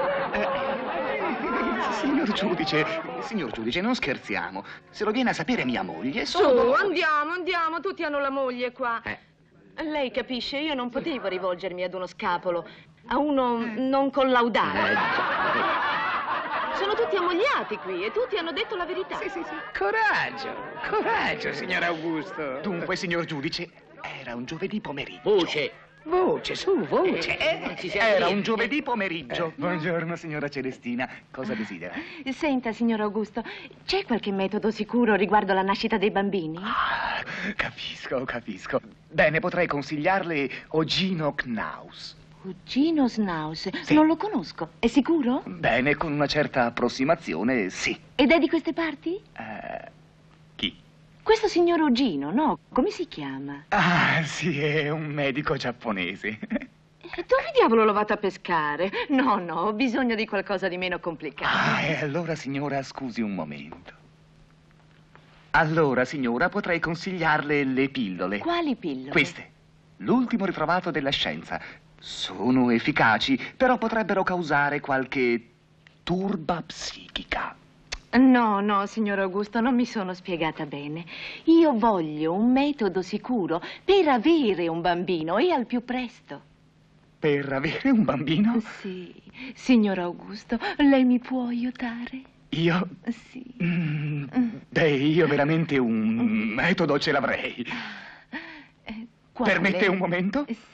Signor giudice, non scherziamo. Se lo viene a sapere mia moglie, Su, andiamo, tutti hanno la moglie qua. Lei capisce, io non potevo rivolgermi ad uno scapolo, a uno non collaudato. Sono tutti ammogliati qui e tutti hanno detto la verità. Sì. Coraggio, signor Augusto. Dunque, signor giudice, era un giovedì pomeriggio. Voce, su, voce. Era un giovedì pomeriggio. Buongiorno, signora Celestina. Cosa desidera? Senta, signor Augusto, c'è qualche metodo sicuro riguardo la nascita dei bambini? Capisco. Bene, potrei consigliarle Ogino Knaus. Ogino Knaus? Sì. Non lo conosco. È sicuro? Bene, con una certa approssimazione, sì. Ed è di queste parti? Chi? Questo signor Ogino, no? Come si chiama? Ah, sì, è un medico giapponese. Dove diavolo lo vado a pescare? No, ho bisogno di qualcosa di meno complicato. E allora, signora, scusi un momento. Allora, signora, potrei consigliarle le pillole. Quali pillole? Queste. L'ultimo ritrovato della scienza. Sono efficaci, però potrebbero causare qualche turba psichica. No, signor Augusto, non mi sono spiegata bene. Io voglio un metodo sicuro per avere un bambino e al più presto. Per avere un bambino? Sì. Signor Augusto, lei mi può aiutare? Io? Sì. Io veramente un metodo ce l'avrei. Quale? Permette un momento? Sì.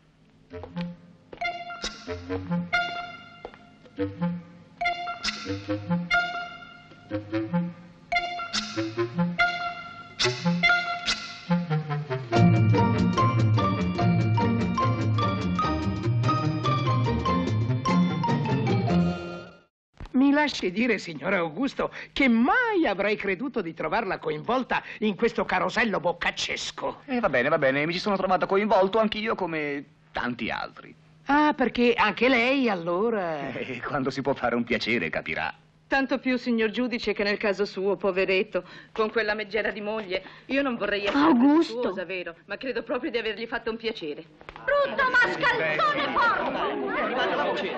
Mi lasci dire, signor Augusto, che mai avrei creduto di trovarla coinvolta in questo carosello boccaccesco. Va bene, mi ci sono trovato coinvolto anch'io come tanti altri. Ah, perché anche lei, allora... Quando si può fare un piacere, capirà. Tanto più, signor giudice, che nel caso suo, poveretto, con quella meggera di moglie, io non vorrei essere presuntuosa, vero? Ma credo proprio di avergli fatto un piacere. Brutto mascalzone porco! È arrivata la voce.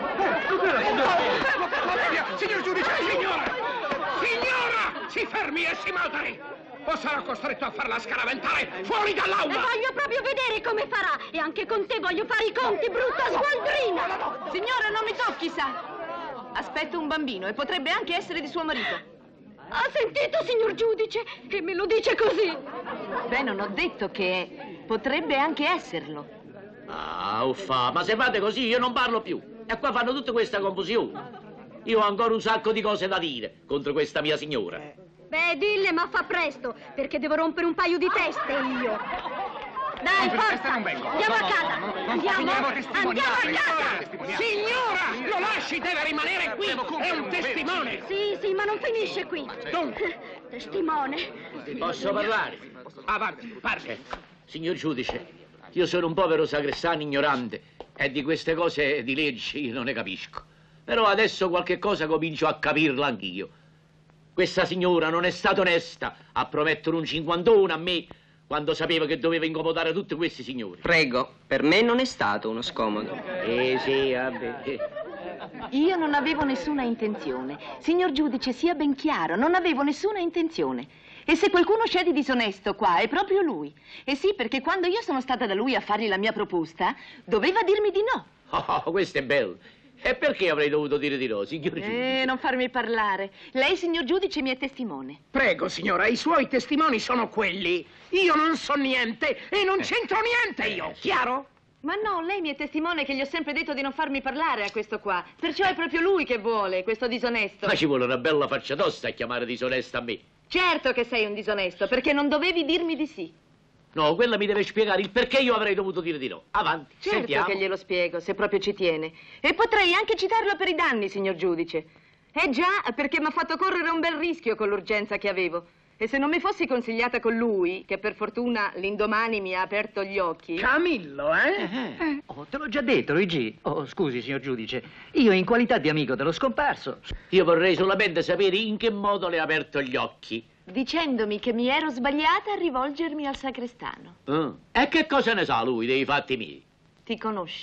Signor giudice, signora! Si fermi e si moderi! O sarò costretto a farla scaraventare fuori dall'aula! Voglio proprio vedere come farà! E anche con te voglio fare i conti, brutta sgualdrina! Signora, non mi tocchi, sa! Aspetto un bambino e potrebbe anche essere di suo marito. Ha sentito, signor giudice? E me lo dice così. Beh, non ho detto che è. Potrebbe anche esserlo. Ah, uffa, ma se fate così io non parlo più. E qua fanno tutta questa confusione. Io ho ancora un sacco di cose da dire contro questa mia signora. Beh, dille, ma fa presto, perché devo rompere un paio di teste io. Dai, forza! Andiamo a casa! Andiamo a casa! Signora, lo lasci, deve rimanere qui! È un testimone! Sì, ma non finisce qui. Dunque, testimone. Posso parlare? Avanti, parli. Signor giudice, io sono un povero sacrestano ignorante e di queste cose di leggi io non ne capisco. Però adesso qualche cosa comincio a capirla anch'io. Questa signora non è stata onesta a promettere un 51 a me quando sapeva che doveva incomodare tutti questi signori. Prego, per me non è stato uno scomodo. Sì, vabbè. Io non avevo nessuna intenzione. Signor giudice, sia ben chiaro, non avevo nessuna intenzione. E se qualcuno c'è di disonesto qua, è proprio lui. E sì, perché quando io sono stata da lui a fargli la mia proposta, doveva dirmi di no. Oh, questo è bello. E perché avrei dovuto dire di no, signor giudice? Non farmi parlare. Lei, signor giudice, mi è testimone. Prego, signora, i suoi testimoni sono quelli. Io non so niente e non c'entro niente io, chiaro? Ma no, lei mi è testimone che gli ho sempre detto di non farmi parlare a questo qua. Perciò è proprio lui che vuole, questo disonesto. Ma ci vuole una bella faccia tosta a chiamare disonesta a me. Certo che sei un disonesto, perché non dovevi dirmi di sì. No, quella mi deve spiegare il perché io avrei dovuto dire di no. Avanti, certo sentiamo. Che glielo spiego, se proprio ci tiene. E potrei anche citarlo per i danni, signor giudice. Già, perché mi ha fatto correre un bel rischio con l'urgenza che avevo. E se non mi fossi consigliata con lui, che per fortuna l'indomani mi ha aperto gli occhi... Camillo, eh? Oh, te l'ho già detto, Luigi. Oh, scusi, signor giudice. Io in qualità di amico dello scomparso... Io vorrei solamente sapere in che modo le ha aperto gli occhi. Dicendomi che mi ero sbagliata a rivolgermi al sacrestano. E che cosa ne sa lui dei fatti miei? Ti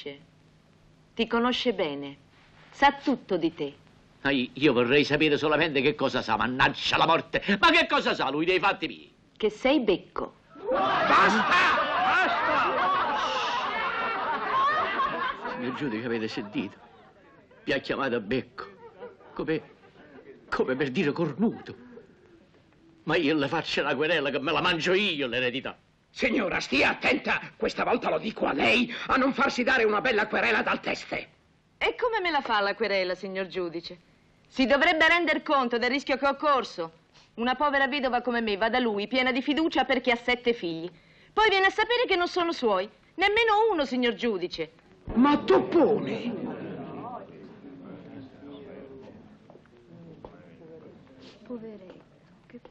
conosce bene, sa tutto di te. Io vorrei sapere solamente che cosa sa, mannaggia la morte. Ma che cosa sa lui dei fatti miei? Che sei becco. Basta! Signor giudice, avete sentito? Mi ha chiamato becco. Come per dire cornuto. Ma io le faccio una querela che me la mangio io l'eredità. Signora, stia attenta, questa volta lo dico a lei, a non farsi dare una bella querela dal teste. E come me la fa la querela, signor giudice? Si dovrebbe render conto del rischio che ho corso. Una povera vedova come me va da lui, piena di fiducia perché ha 7 figli. Poi viene a sapere che non sono suoi. Nemmeno uno, signor giudice. Ma toppone! Poveretto, che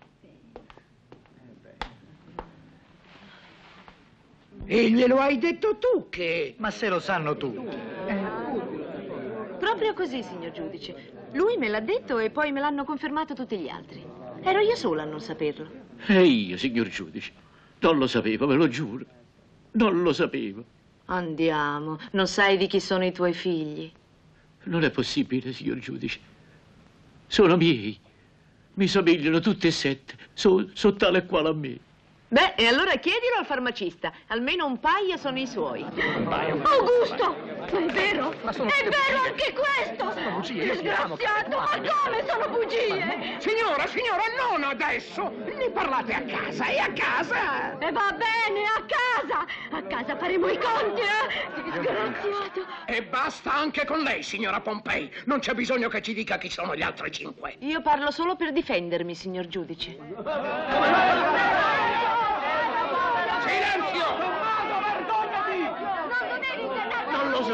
E glielo hai detto tu che... Ma se lo sanno tutti. Proprio così, signor giudice. Lui me l'ha detto e poi me l'hanno confermato tutti gli altri. Ero io sola a non saperlo. E io, signor giudice, non lo sapevo, ve lo giuro. Non lo sapevo. Andiamo, non sai di chi sono i tuoi figli. Non è possibile, signor giudice. Sono miei. Mi somigliano tutti e 7. Sono tale e quale a me. Beh, e allora chiedilo al farmacista. Almeno un paio sono i suoi. Augusto! Ma è vero? È vero anche questo! Sono bugie, Disgraziato, ma come sono bugie? Signora, non adesso! Ne parlate a casa, e a casa! E va bene, a casa! A casa faremo i conti, eh? Disgraziato! E basta anche con lei, signora Pompei! Non c'è bisogno che ci dica chi sono gli altri 5. Io parlo solo per difendermi, signor giudice. Silenzio! Non lo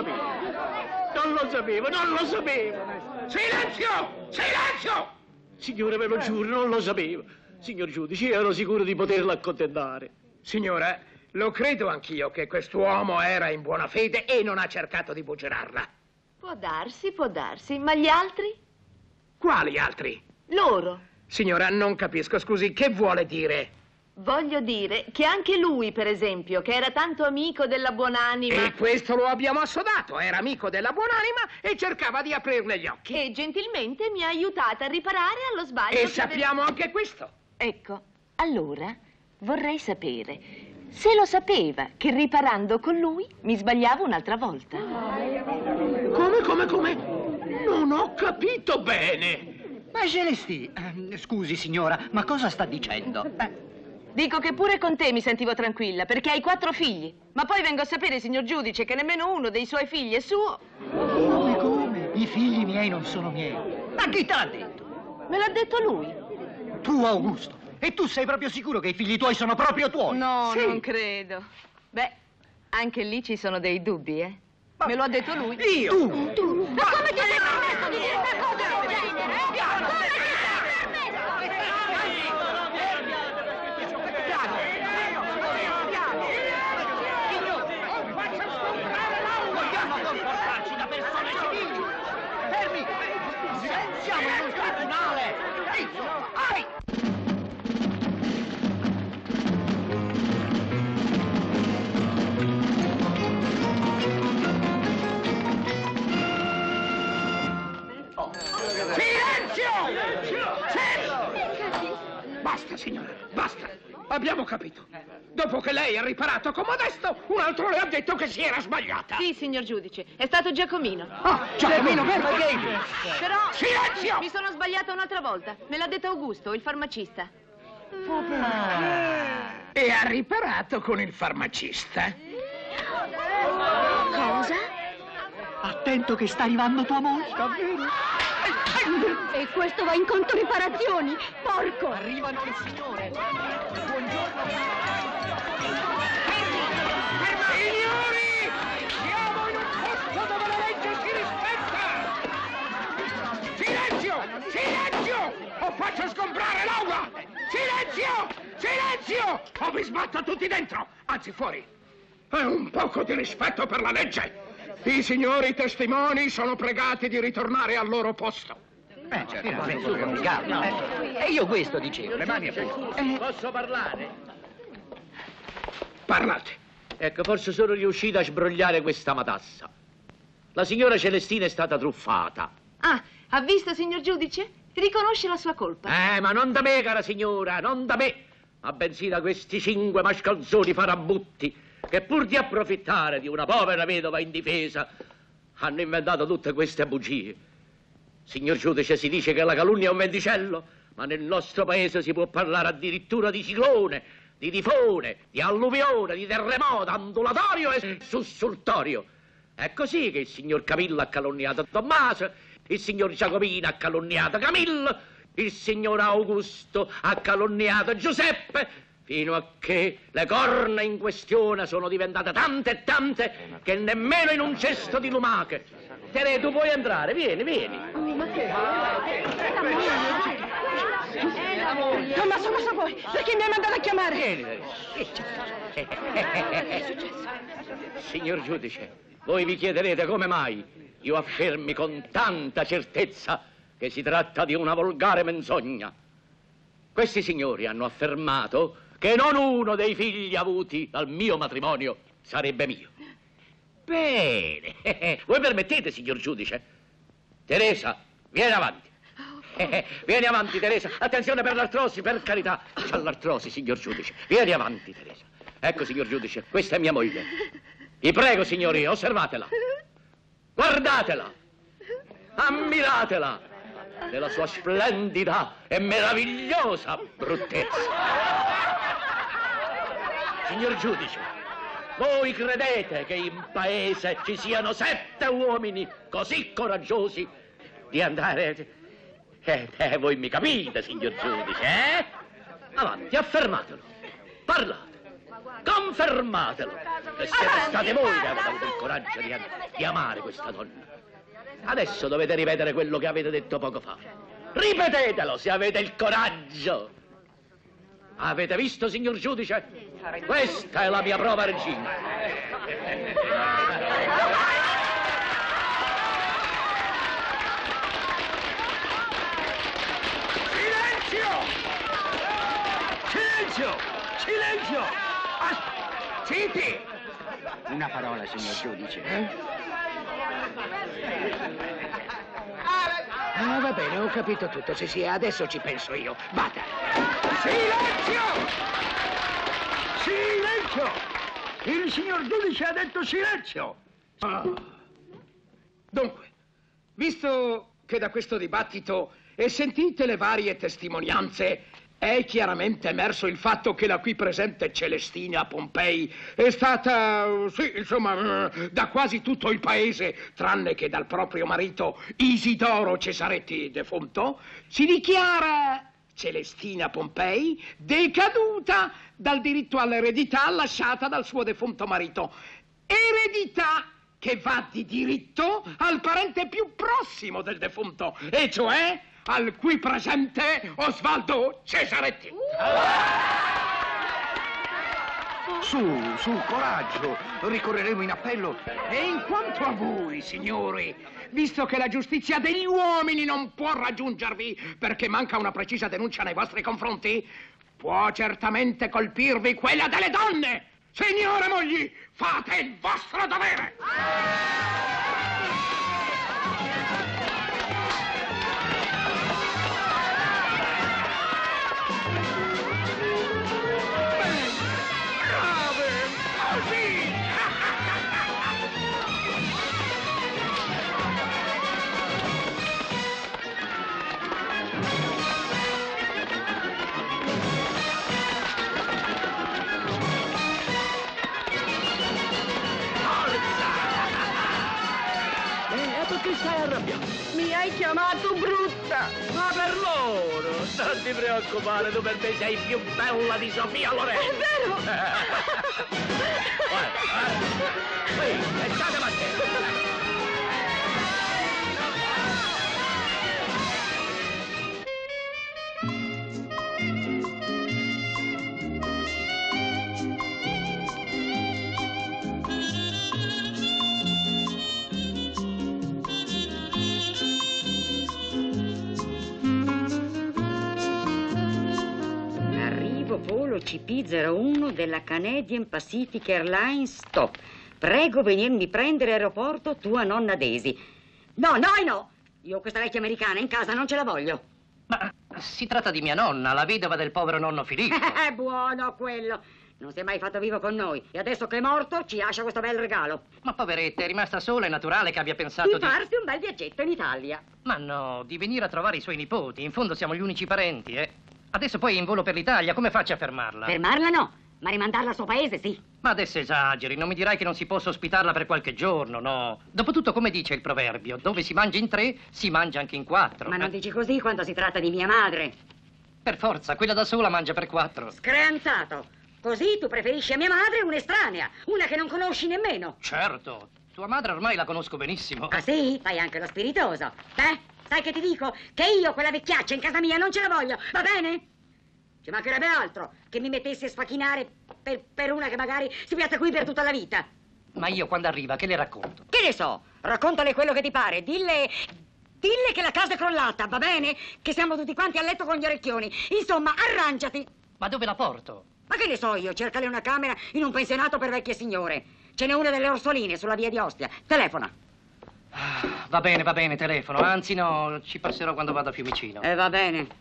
sapevo! Silenzio! Signore, ve lo giuro, non lo sapevo. Signor giudice, io ero sicuro di poterla accontentare. Signora, lo credo anch'io che quest'uomo era in buona fede e non ha cercato di bugerarla. Può darsi, ma gli altri? Quali altri? Loro. Signora, non capisco, scusi, che vuole dire? Voglio dire che anche lui, per esempio, che era tanto amico della buonanima... E questo lo abbiamo assodato, era amico della buonanima e cercava di aprirle gli occhi. E gentilmente mi ha aiutata a riparare allo sbaglio. E sappiamo anche questo. Ecco, allora vorrei sapere se lo sapeva che riparando con lui mi sbagliavo un'altra volta. Come? Non ho capito bene. Ma Celestì, scusi signora, ma cosa sta dicendo? Dico che pure con te mi sentivo tranquilla, perché hai 4 figli. Ma poi vengo a sapere, signor giudice, che nemmeno uno dei suoi figli è suo. Come? I figli miei non sono miei. Ma chi te l'ha detto? Me l'ha detto lui. Tu, Augusto. E tu sei proprio sicuro che i figli tuoi sono proprio tuoi? No, sì. Non credo. Beh, anche lì ci sono dei dubbi, eh? Me lo ha detto lui. Io? Tu? Ma come ti sei permesso di dire una cosa del genere? Come ti sei permesso? Vogliamo comportarci da persone civili? Fermi! Siamo in un tribunale! Ai! Basta, signora, basta. Abbiamo capito. Dopo che lei ha riparato con Modesto, un altro le ha detto che si era sbagliata. Sì, signor giudice, è stato Giacomino. Ah, Giacomino, vero? Però Silenzio! mi sono sbagliata un'altra volta. Me l'ha detto Augusto, il farmacista. E ha riparato con il farmacista. Cosa? Attento che sta arrivando tua moglie. E questo va in conto riparazioni, porco! Arrivano le signore. Buongiorno. Signori, siamo in un posto dove la legge si rispetta! Silenzio! Silenzio! O faccio sgombrare l'aula! Silenzio! Silenzio! O vi sbatto tutti dentro! Anzi, fuori! È un poco di rispetto per la legge! I signori testimoni sono pregati di ritornare al loro posto. E io questo dicevo. Le mani a posto. Posso parlare? Parlate. Ecco, forse sono riuscito a sbrogliare questa matassa. La signora Celestina è stata truffata. Ah, ha visto, signor giudice? Riconosce la sua colpa. Ma non da me, cara signora, non da me, ma bensì da questi 5 mascalzoni farabutti che pur di approfittare di una povera vedova indifesa hanno inventato tutte queste bugie. Signor giudice, si dice che la calunnia è un venticello, ma nel nostro paese si può parlare addirittura di ciclone, di tifone, di alluvione, di terremoto, ondulatorio e sussultorio. È così che il signor Camillo ha calunniato Tommaso, il signor Giacomino ha calunniato Camillo, il signor Augusto ha calunniato Giuseppe, fino a che le corna in questione sono diventate tante e tante che nemmeno in un cesto di lumache. Tere, tu puoi entrare, vieni, vieni. Ma che? Tommaso, cosa vuoi? Perché mi hai mandato a chiamare? Vieni, signor giudice, voi vi chiederete come mai io affermi con tanta certezza che si tratta di una volgare menzogna. Questi signori hanno affermato che non uno dei figli avuti dal mio matrimonio sarebbe mio. Bene, voi permettete, signor giudice? Teresa, vieni avanti. Vieni avanti, Teresa. Attenzione per l'artrosi, per carità. C'ha l'artrosi, signor giudice. Vieni avanti, Teresa. Ecco, signor giudice, questa è mia moglie. Vi prego, signori, osservatela. Guardatela. Ammiratela della sua splendida e meravigliosa bruttezza. Signor giudice, voi credete che in paese ci siano 7 uomini così coraggiosi di andare... voi mi capite, signor giudice, eh? Avanti, affermatelo, parlate, confermatelo, che siete state voi che avete avuto il coraggio di amare questa donna. Adesso dovete ripetere quello che avete detto poco fa. Ripetetelo se avete il coraggio. Avete visto, signor giudice? Questa è la mia prova regina. Silenzio! Silenzio! Zitti! Una parola, signor giudice. Ah, va bene, ho capito tutto. Sì, adesso ci penso io. Bada. Silenzio! Silenzio! Il signor giudice ha detto silenzio! Dunque, visto che da questo dibattito e sentite le varie testimonianze, è chiaramente emerso il fatto che la qui presente Celestina Pompei è stata, sì, insomma, da quasi tutto il paese, tranne che dal proprio marito Isidoro Cesaretti defunto, si dichiara Celestina Pompei decaduta dal diritto all'eredità lasciata dal suo defunto marito. Eredità che va di diritto al parente più prossimo del defunto, e cioè al qui presente Osvaldo Cesaretti. Su, coraggio, ricorreremo in appello. E in quanto a voi, signori, visto che la giustizia degli uomini non può raggiungervi perché manca una precisa denuncia nei vostri confronti, può certamente colpirvi quella delle donne. Signore mogli, fate il vostro dovere! Perché stai arrabbiato? Mi hai chiamato brutta! Ma per loro! Non ti preoccupare, tu per me sei più bella di Sofia Loren! È vero! Ehi, state battendo! Volo CP01 della Canadian Pacific Airlines Stop. Prego venirmi prendere aeroporto tua nonna Daisy. No, noi no! Io questa vecchia americana in casa non ce la voglio. Ma si tratta di mia nonna, la vedova del povero nonno Filippo. Buono quello! Non si è mai fatto vivo con noi e adesso che è morto ci lascia questo bel regalo. Ma poveretta, è rimasta sola, è naturale che abbia pensato di farsi un bel viaggetto in Italia. Ma no, di venire a trovare i suoi nipoti. In fondo siamo gli unici parenti, Adesso poi è in volo per l'Italia, come faccio a fermarla? Fermarla no, ma rimandarla al suo paese sì. Ma adesso esageri, non mi dirai che non si possa ospitarla per qualche giorno, no? Dopotutto, come dice il proverbio, dove si mangia in 3, si mangia anche in 4. Ma non dici così quando si tratta di mia madre. Per forza, quella da sola mangia per 4. Screanzato! Così tu preferisci a mia madre un'estranea, una che non conosci nemmeno. Certo, tua madre ormai la conosco benissimo. Ah sì? Fai anche lo spiritoso, Sai che ti dico? Che io quella vecchiaccia in casa mia non ce la voglio, va bene? Ci mancherebbe altro che mi mettessi a sfacchinare per una che magari si piazza qui per tutta la vita. Ma io quando arriva che le racconto? Che ne so? Raccontale quello che ti pare. Dille che la casa è crollata, va bene? Che siamo tutti quanti a letto con gli orecchioni. Insomma, arrangiati. Ma dove la porto? Ma che ne so io? Cercale una camera in un pensionato per vecchie signore. Ce n'è una delle Orsoline sulla via di Ostia. Telefona. Va bene, telefono. Anzi, no, ci passerò quando vado a Fiumicino. Va bene.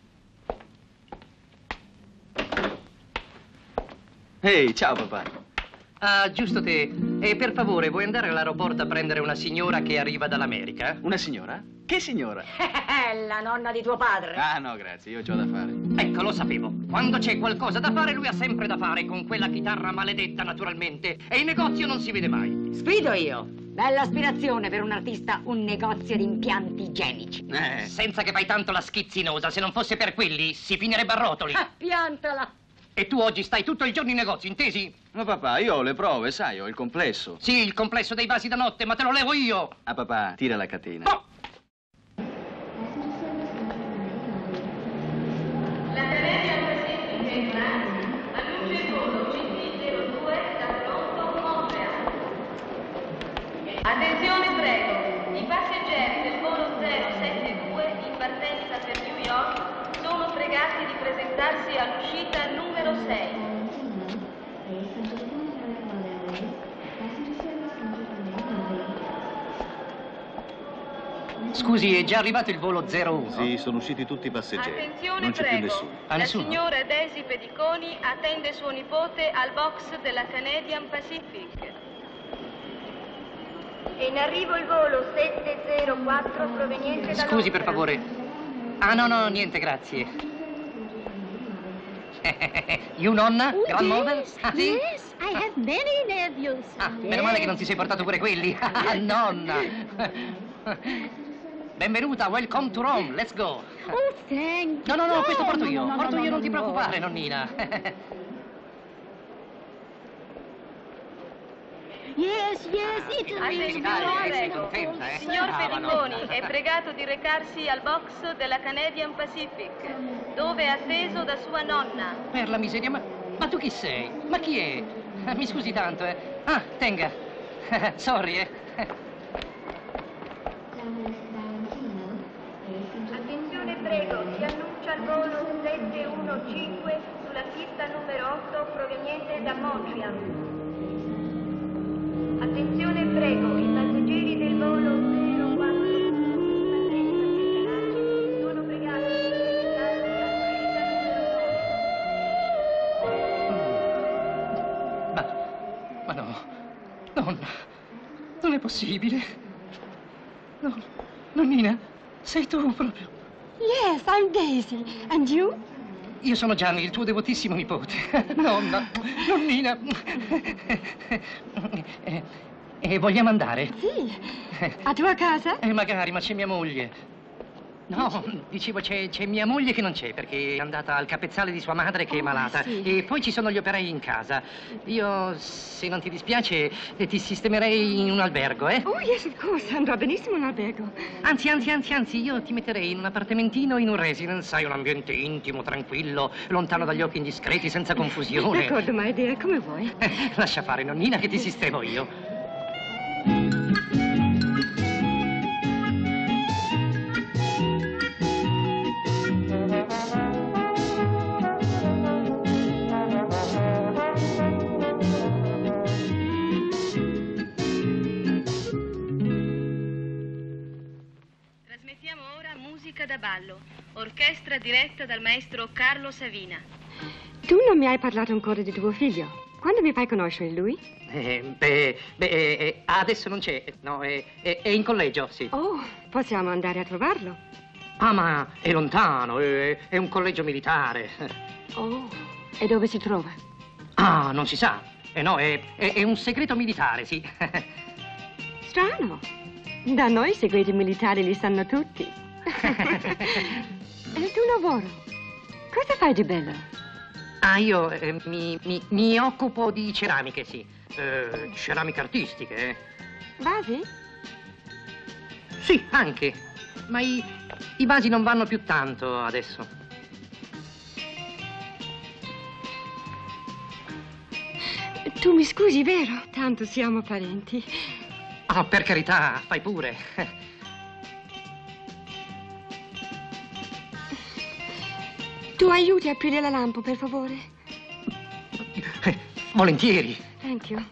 Ehi, ciao papà. Ah, giusto te. E per favore, vuoi andare all'aeroporto a prendere una signora che arriva dall'America? Una signora? Che signora? La nonna di tuo padre. Ah, no, grazie, io c'ho da fare. Ecco, lo sapevo. Quando c'è qualcosa da fare, lui ha sempre da fare, con quella chitarra maledetta, naturalmente. E in negozio non si vede mai. Sfido io. Bella aspirazione per un artista, un negozio di impianti igienici. Senza che fai tanto la schizzinosa, se non fosse per quelli, si finirebbe a rotoli. Piantala. E tu oggi stai tutto il giorno in negozio, intesi? No, papà, io ho le prove, sai, ho il complesso. Sì, il complesso dei vasi da notte, ma te lo levo io. Ah, papà, tira la catena. Oh. La Canadian Pacific Airlines annuncia il volo CP02 da Toronto Montreal. Attenzione, prego. I passeggeri del volo 072 in partenza per New York sono pregati di presentarsi all'uscita numero 6. Scusi, è già arrivato il volo 01? Sì, sono usciti tutti i passeggeri. Attenzione, non c'è prego. più nessuno. La signora Daisy Pediconi attende suo nipote al box della Canadian Pacific. È in arrivo il volo 704 proveniente da Scusi, per Londra. favore. Ah, no, niente, grazie. You, nonna? Oh, Grandmother? yes, Ah, sì? yes, I have many nephews. Meno male che non ti sei portato pure quelli. Nonna. Benvenuta, welcome to Rome, let's go. Oh, thank you. No, questo porto io. No, Porto io, non ti no. preoccupare, nonnina. Yes, Italy. Attenzione, Signor Periconi è pregato di recarsi al box della Canadian Pacific, dove è atteso da sua nonna. Per la miseria, ma tu chi sei? Ma chi è? Mi scusi tanto, eh. Ah, tenga. Sorry, eh. Attenzione, prego, si annuncia il volo 715 sulla pista numero 8 proveniente da Montreal. Attenzione, prego, i passeggeri del volo 04 sono pregati di presentarsi Ma no, nonna, non è possibile. No, nonnina, sei tu proprio. Yes, I'm Daisy. And you? Io sono Gianni, il tuo devotissimo nipote. Nonna, nonnina. E vogliamo andare? Sì. A tua casa? Magari, ma c'è mia moglie. No, dicevo, c'è mia moglie che non c'è, perché è andata al capezzale di sua madre che è malata. Sì. E poi ci sono gli operai in casa. Io, se non ti dispiace, ti sistemerei in un albergo, eh? Oh, yes, of course. Andrà benissimo in albergo. Anzi, io ti metterei in un appartamentino, in un residence, sai, un ambiente intimo, tranquillo, lontano dagli occhi indiscreti, senza confusione. D'accordo, my dear, come vuoi. Lascia fare, nonnina, che ti sistemo io. Trasmettiamo ora musica da ballo, orchestra diretta dal maestro Carlo Savina. Tu non mi hai parlato ancora di tuo figlio. Quando mi fai conoscere lui? Adesso non c'è. No, è in collegio, sì. Oh, possiamo andare a trovarlo. Ah, ma è lontano, è un collegio militare. Oh, e dove si trova? Ah, non si sa. No, è un segreto militare, sì. Strano. Da noi i segreti militari li sanno tutti. E il tuo lavoro? Cosa fai di bello? Ah, io mi occupo di ceramiche, sì. Ceramiche artistiche, eh. Vasi? Sì, anche. Ma i vasi non vanno più tanto adesso. Tu mi scusi, vero? Tanto siamo parenti. Ah, per carità, fai pure. Tu aiuti a aprire la lampada, per favore? Volentieri. Thank you.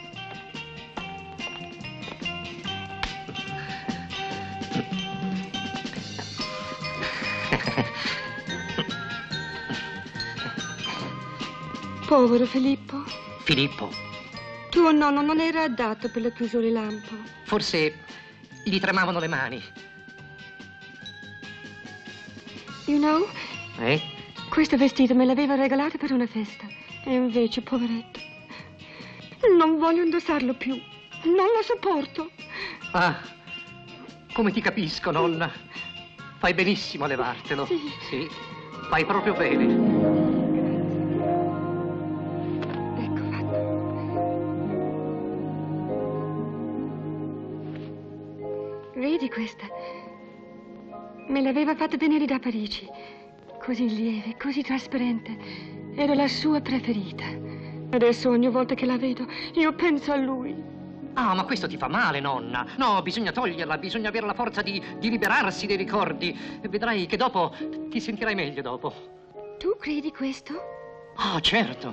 Povero Filippo. Filippo? Tuo nonno non era adatto per la chiusura di lampo. Forse gli tremavano le mani. You know, Eh? questo vestito me l'aveva regalato per una festa. E invece, poveretto, non voglio indossarlo più. Non lo sopporto. Ah, come ti capisco, nonna. Fai benissimo a levartelo. Sì. Fai proprio bene. Ecco fatto. Vedi questa? Me l'aveva fatta venire da Parigi. Così lieve, così trasparente. Era la sua preferita. Adesso ogni volta che la vedo, io penso a lui. Ah, ma questo ti fa male, nonna. No, bisogna toglierla, bisogna avere la forza di liberarsi dei ricordi. E vedrai che dopo ti sentirai meglio dopo. Tu credi questo? Ah, certo.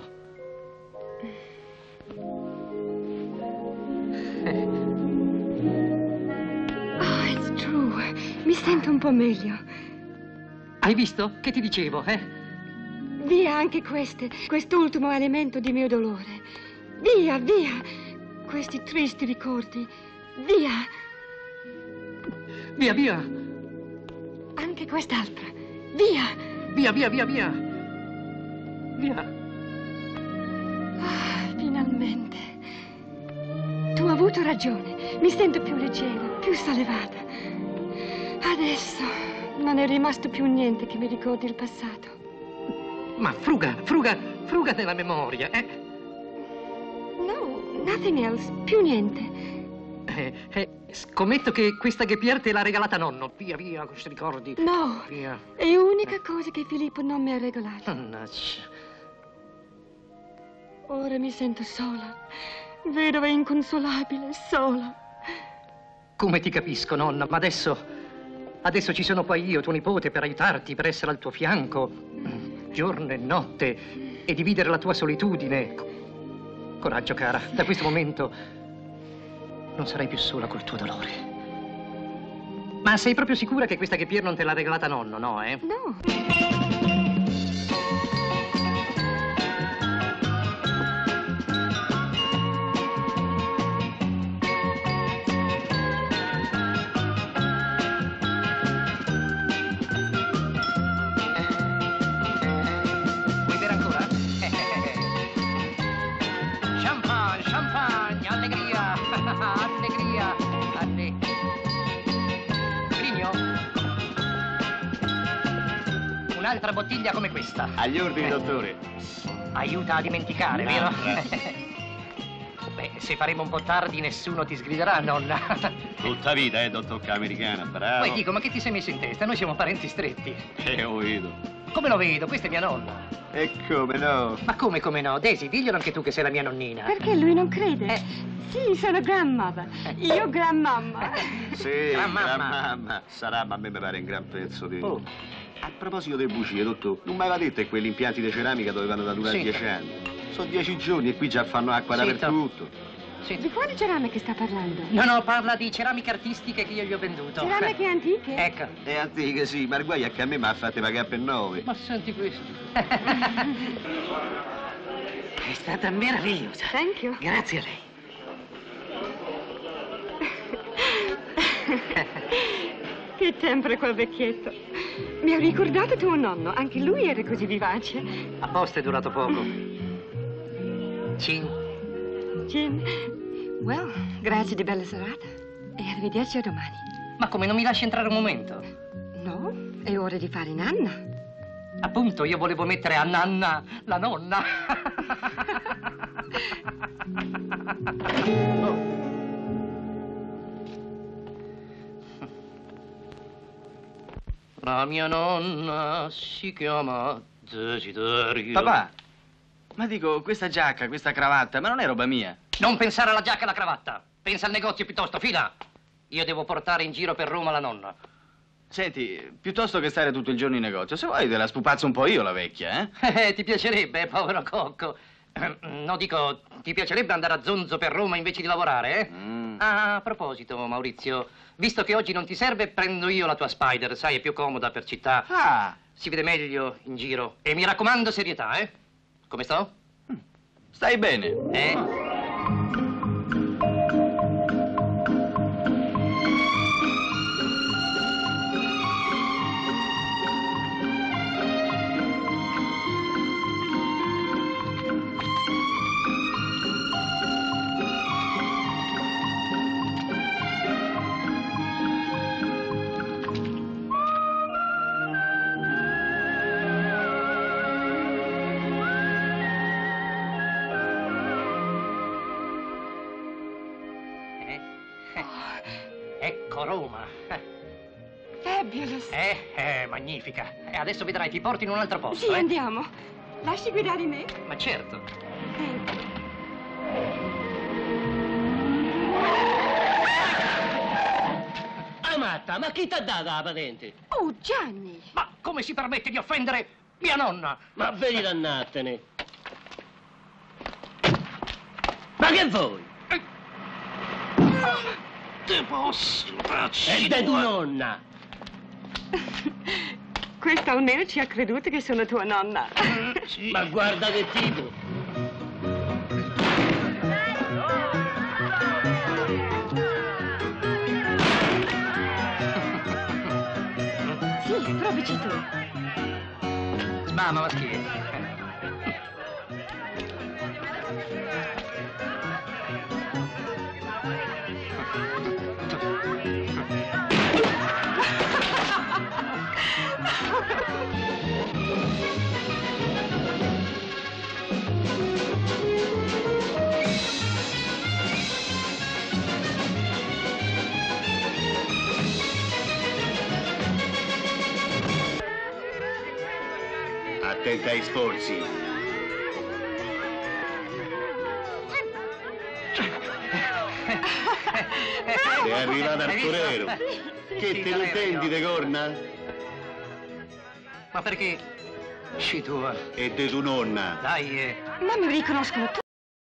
Oh, it's true. Mi sento un po' meglio. Hai visto? Che ti dicevo, eh? Via anche quest'ultimo elemento di mio dolore. Via, via. Questi tristi ricordi. Via. Via, via. Anche quest'altra. Via! Via, via, via, via. Via. Finalmente. Tu hai avuto ragione. Mi sento più leggera, più sollevata. Adesso non è rimasto più niente che mi ricordi il passato. Ma fruga nella memoria, eh? No, nothing else. Più niente. Scommetto che questa ghepier te l'ha regalata nonno. Via, via, questi ricordi. No, via. è l'unica cosa che Filippo non mi ha regalato. Mannaggia. Ora mi sento sola, vedova inconsolabile, sola. Come ti capisco, nonna, ma adesso ci sono qua io, tuo nipote, per aiutarti, per essere al tuo fianco, giorno e notte, e dividere la tua solitudine. Coraggio, cara, da questo momento non sarai più sola col tuo dolore. Ma sei proprio sicura che questa ghepier non te l'ha regalata nonno, no, eh? No. Vuoi bere ancora? Champagne, champagne, allegria, allegria, Plinio? Un'altra bottiglia come questa. Agli ordini, dottore. Aiuta a dimenticare, vero? Beh, se faremo un po' tardi nessuno ti sgriderà, nonna. Tutta vita, dottor americana, bravo. Poi dico, ma che ti sei messo in testa? Noi siamo parenti stretti. Ho vedo. Come lo vedo? Questa è mia nonna. E come no? Ma come no? Daisy, diglielo anche tu che sei la mia nonnina. Perché lui non crede? Sì, sono grandmother. Io grandmamma. Sì, grandmamma. Sarà, ma a me mi pare un gran pezzo di... Oh. A proposito delle bugie, dottor, non mi aveva detto che quegli impianti di ceramica dovevano da durare 10 anni? Sono 10 giorni e qui già fanno acqua dappertutto. Di quale ceramica sta parlando? No, parla di ceramiche artistiche che io gli ho venduto. Ceramiche antiche? Ecco. È antiche, sì, ma il guai è che a me mi ha fatte pagare per 9. Ma senti questo. È stata meravigliosa. Thank you. Grazie a lei. Che tempore quel vecchietto. Mi ha ricordato tuo nonno, anche lui era così vivace. Apposta è durato poco. Cin. Well, grazie di bella serata e arrivederci a domani. Ma come, non mi lasci entrare un momento? No, è ora di fare nanna. Appunto, io volevo mettere a nanna la nonna. La mia nonna si chiama Desiderio. Papà, ma dico, questa giacca, questa cravatta, ma non è roba mia? Non pensare alla giacca e alla cravatta. Pensa al negozio piuttosto, fila. Io devo portare in giro per Roma la nonna. Senti, piuttosto che stare tutto il giorno in negozio, se vuoi te la spupazzo un po' io la vecchia, eh? Ti piacerebbe, povero cocco. No, dico, ti piacerebbe andare a zonzo per Roma invece di lavorare, eh? Ah, a proposito, Maurizio, visto che oggi non ti serve, prendo io la tua Spider, sai, è più comoda per città. Ah! Si vede meglio in giro. E mi raccomando, serietà, eh? Come sto? Stai bene. Ecco Roma. Fabulous. Magnifica. E adesso vedrai, ti porto in un altro posto, Sì, andiamo. Lasci guidare me. Ma certo. Matta, ma chi t'ha dato la patente? Oh, Gianni! Ma come si permette di offendere mia nonna? Ma vedi dannatene. Ma che vuoi? Te posso, bracci. È da tua nonna. Questo almeno ci ha creduto che sono tua nonna. Sì. Ma guarda che tipo. Sì, Cominci tu. Mamma, ma scherzi. Attenta ai sforzi. È arrivato Arturero. Che te lo intendi, de corna? Ma perché? Sci tua. E de tu nonna. Dai, Ma mi riconoscono tutti.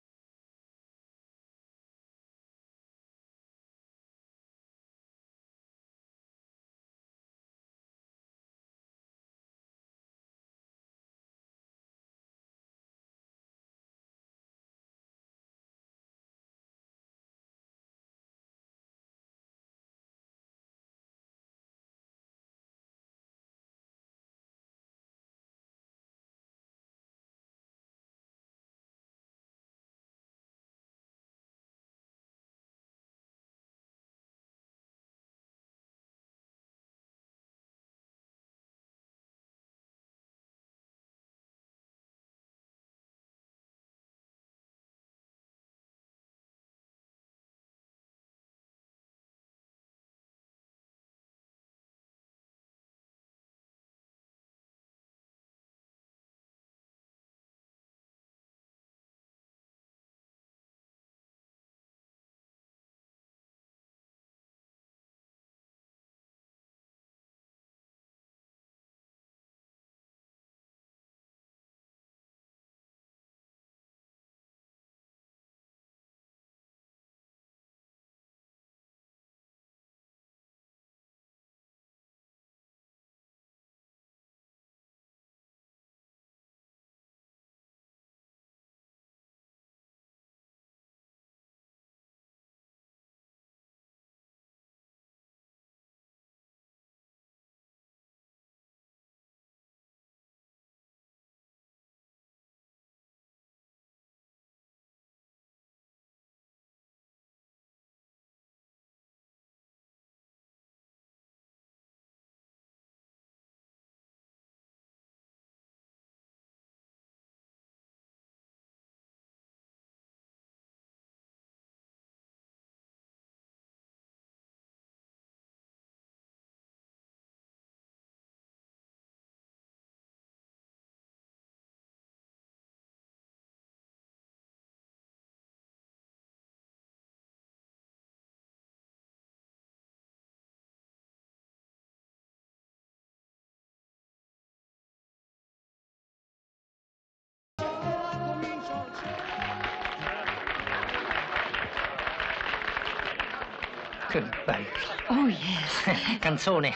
Che bello. Oh, yes. Canzone.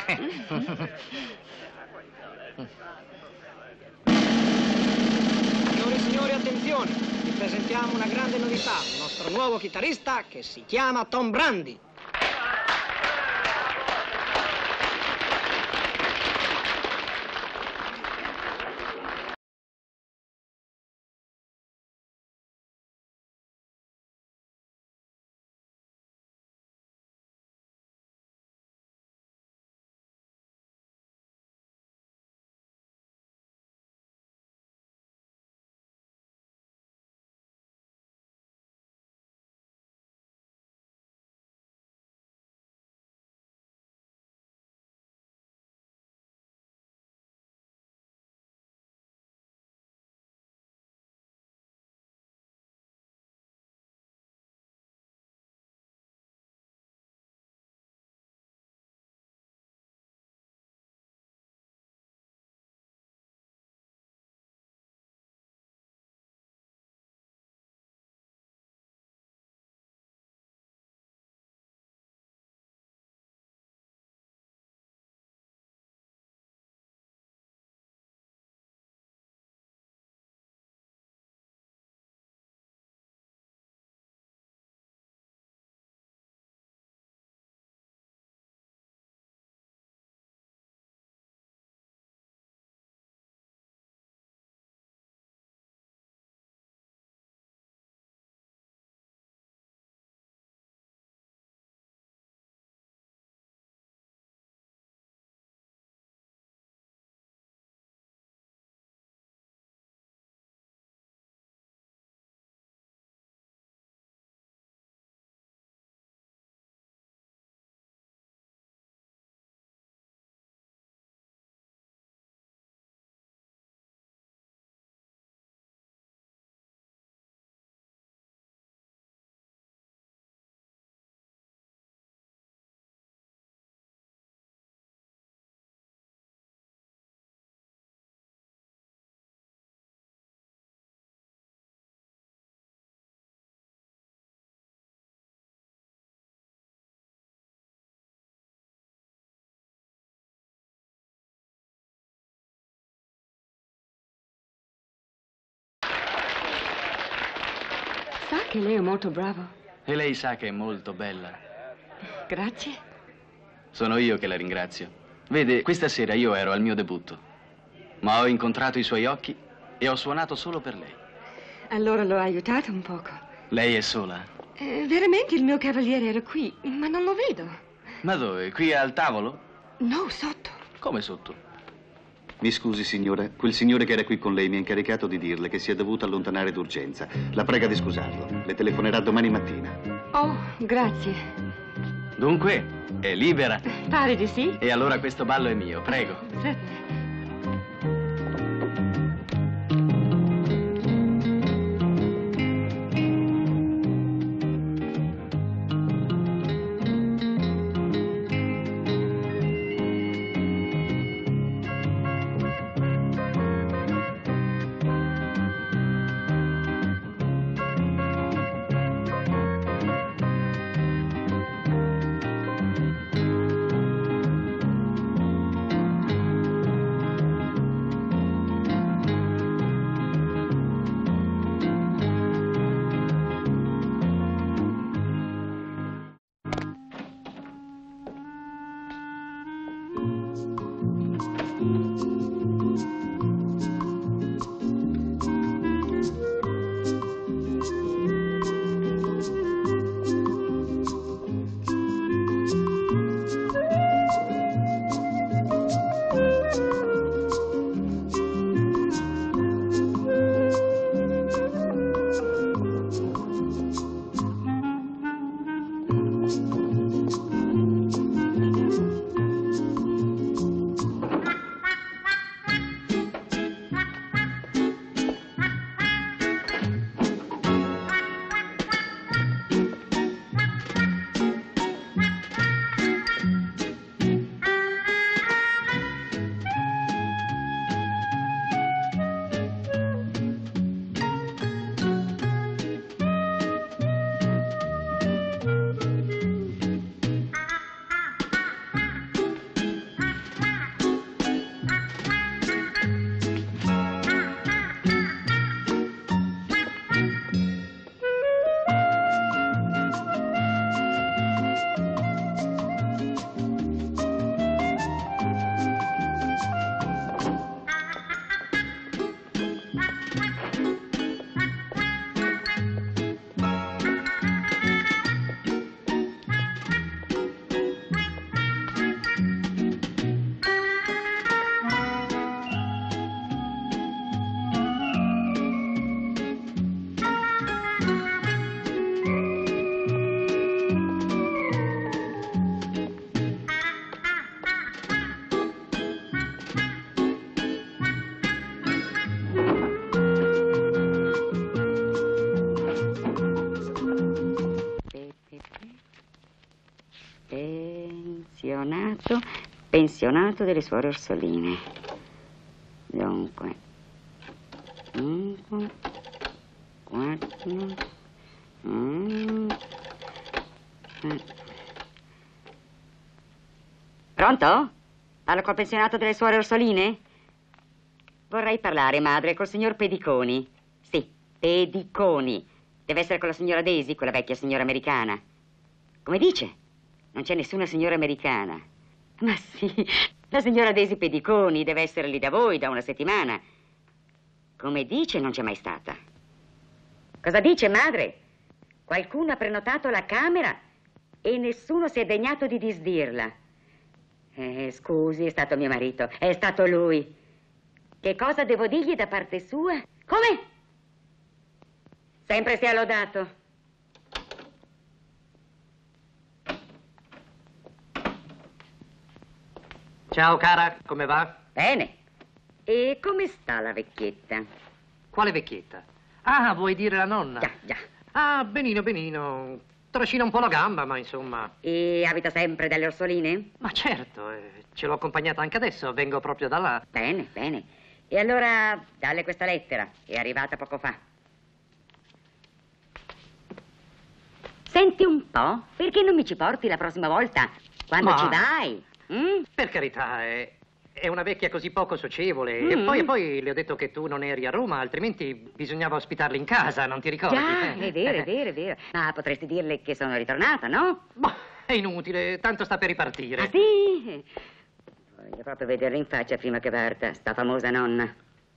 Signore e signori, attenzione! Vi presentiamo una grande novità, il nostro nuovo chitarrista che si chiama Tom Brandi. che lei è molto bravo. E lei sa che è molto bella. Grazie. Sono io che la ringrazio. Vede, questa sera io ero al mio debutto, ma ho incontrato i suoi occhi e ho suonato solo per lei. Allora l'ho aiutato un poco. Lei è sola? Veramente il mio cavaliere era qui, ma non lo vedo. Ma dove? Qui al tavolo? No, sotto. Come sotto? Mi scusi, signora, quel signore che era qui con lei mi ha incaricato di dirle che si è dovuto allontanare d'urgenza. La prega di scusarlo. Le telefonerà domani mattina. Oh, grazie. Dunque, è libera? Pare di sì. E allora questo ballo è mio, prego. Pensionato delle suore Orsoline. Dunque, 5, 4, Pronto? Parlo col pensionato delle suore Orsoline? Vorrei parlare, madre, col signor Pediconi. Sì, Pediconi. Deve essere con la signora Daisy, quella vecchia signora americana. Come dice? Non c'è nessuna signora americana. Ma sì, la signora Daisy Pediconi deve essere lì da voi da una settimana. Come dice, non c'è mai stata. Cosa dice, madre? Qualcuno ha prenotato la camera e nessuno si è degnato di disdirla. Scusi, è stato mio marito, è stato lui. Che cosa devo dirgli da parte sua? Come? Sempre sia lodato. Ciao cara, come va? Bene. E come sta la vecchietta? Quale vecchietta? Ah, vuoi dire la nonna? Già. Ah, benino, benino. Trascina un po' la gamba, ma insomma... E abita sempre dalle Orsoline? Ma certo, ce l'ho accompagnata anche adesso, vengo proprio da là. Bene, bene. E allora, dalle questa lettera, è arrivata poco fa. Senti un po', perché non mi ci porti la prossima volta, quando ci vai? Per carità, È una vecchia così poco socievole. E poi le ho detto che tu non eri a Roma, altrimenti bisognava ospitarli in casa, non ti ricordi? Già, è vero. Ma potresti dirle che sono ritornata, no? Boh, è inutile, tanto sta per ripartire. Ah, sì? Voglio proprio vederla in faccia prima che parta, sta famosa nonna.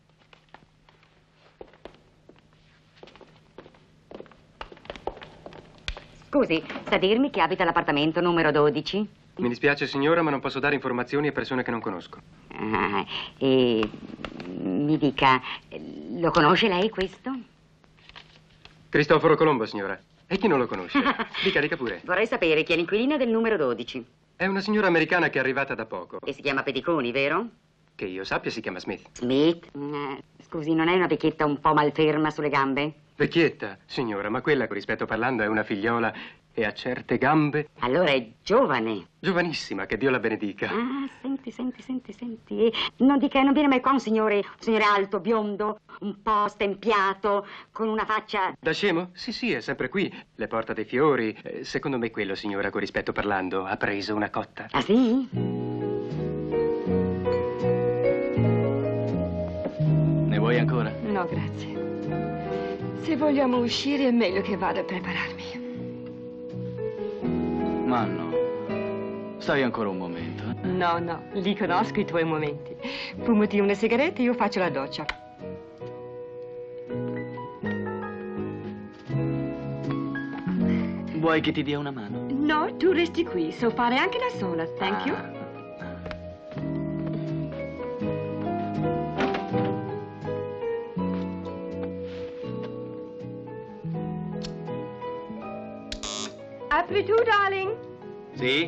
Scusi, sa dirmi che abita all'appartamento numero 12? Mi dispiace signora, ma non posso dare informazioni a persone che non conosco. Ah, e mi dica, lo conosce lei questo? Cristoforo Colombo, signora. E chi non lo conosce? Dica pure. Vorrei sapere chi è l'inquilina del numero 12. È una signora americana che è arrivata da poco. E si chiama Pediconi, vero? Che io sappia si chiama Smith. Smith? Scusi, non è una vecchietta un po' malferma sulle gambe? Vecchietta, signora, ma quella, con rispetto parlando, è una figliola e ha certe gambe. Allora è giovane. Giovanissima, che Dio la benedica. Ah, senti. Non viene mai qua un signore alto, biondo, un po' stempiato, con una faccia... Da scemo? Sì, è sempre qui. Le porta dei fiori. Secondo me quello, signora, con rispetto parlando, ha preso una cotta. Ah, sì? Ne vuoi ancora? No, grazie. Se vogliamo uscire è meglio che vada a prepararmi. Ma no. Stai ancora un momento. No, li conosco i tuoi momenti. Fumati una sigaretta e io faccio la doccia. Vuoi che ti dia una mano? No, tu resti qui. So fare anche da sola. Thank you. Apri tu, darling. Sì?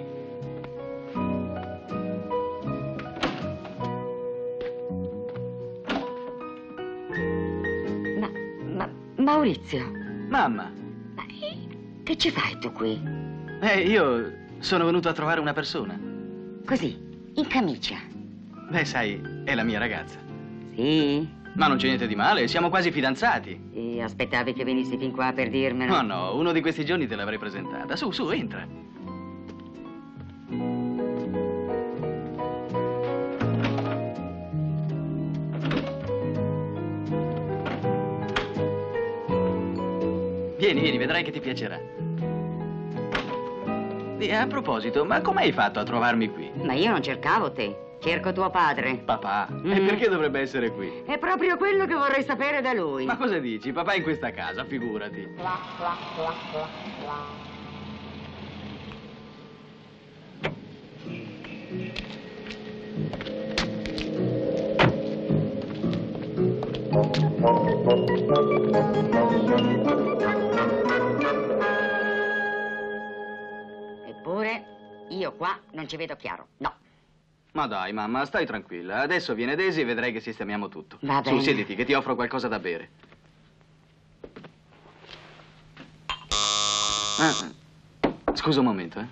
Maurizio. Mamma. Che ci fai tu qui? Io sono venuto a trovare una persona. Così, in camicia. Beh, sai, è la mia ragazza. Sì? Ma non c'è niente di male, siamo quasi fidanzati. E aspettavi che venissi fin qua per dirmelo? No, uno di questi giorni te l'avrei presentata. Su, entra. Vieni, vedrai che ti piacerà. E a proposito, ma come hai fatto a trovarmi qui? Ma io non cercavo te. Cerco tuo padre. Papà? E perché dovrebbe essere qui? È proprio quello che vorrei sapere da lui. Ma cosa dici? Papà è in questa casa, figurati. Eppure, io qua non ci vedo chiaro. No. Ma dai, mamma, stai tranquilla. Adesso viene Daisy e vedrai che sistemiamo tutto. Va bene. Su, siediti, che ti offro qualcosa da bere. Scusa un momento,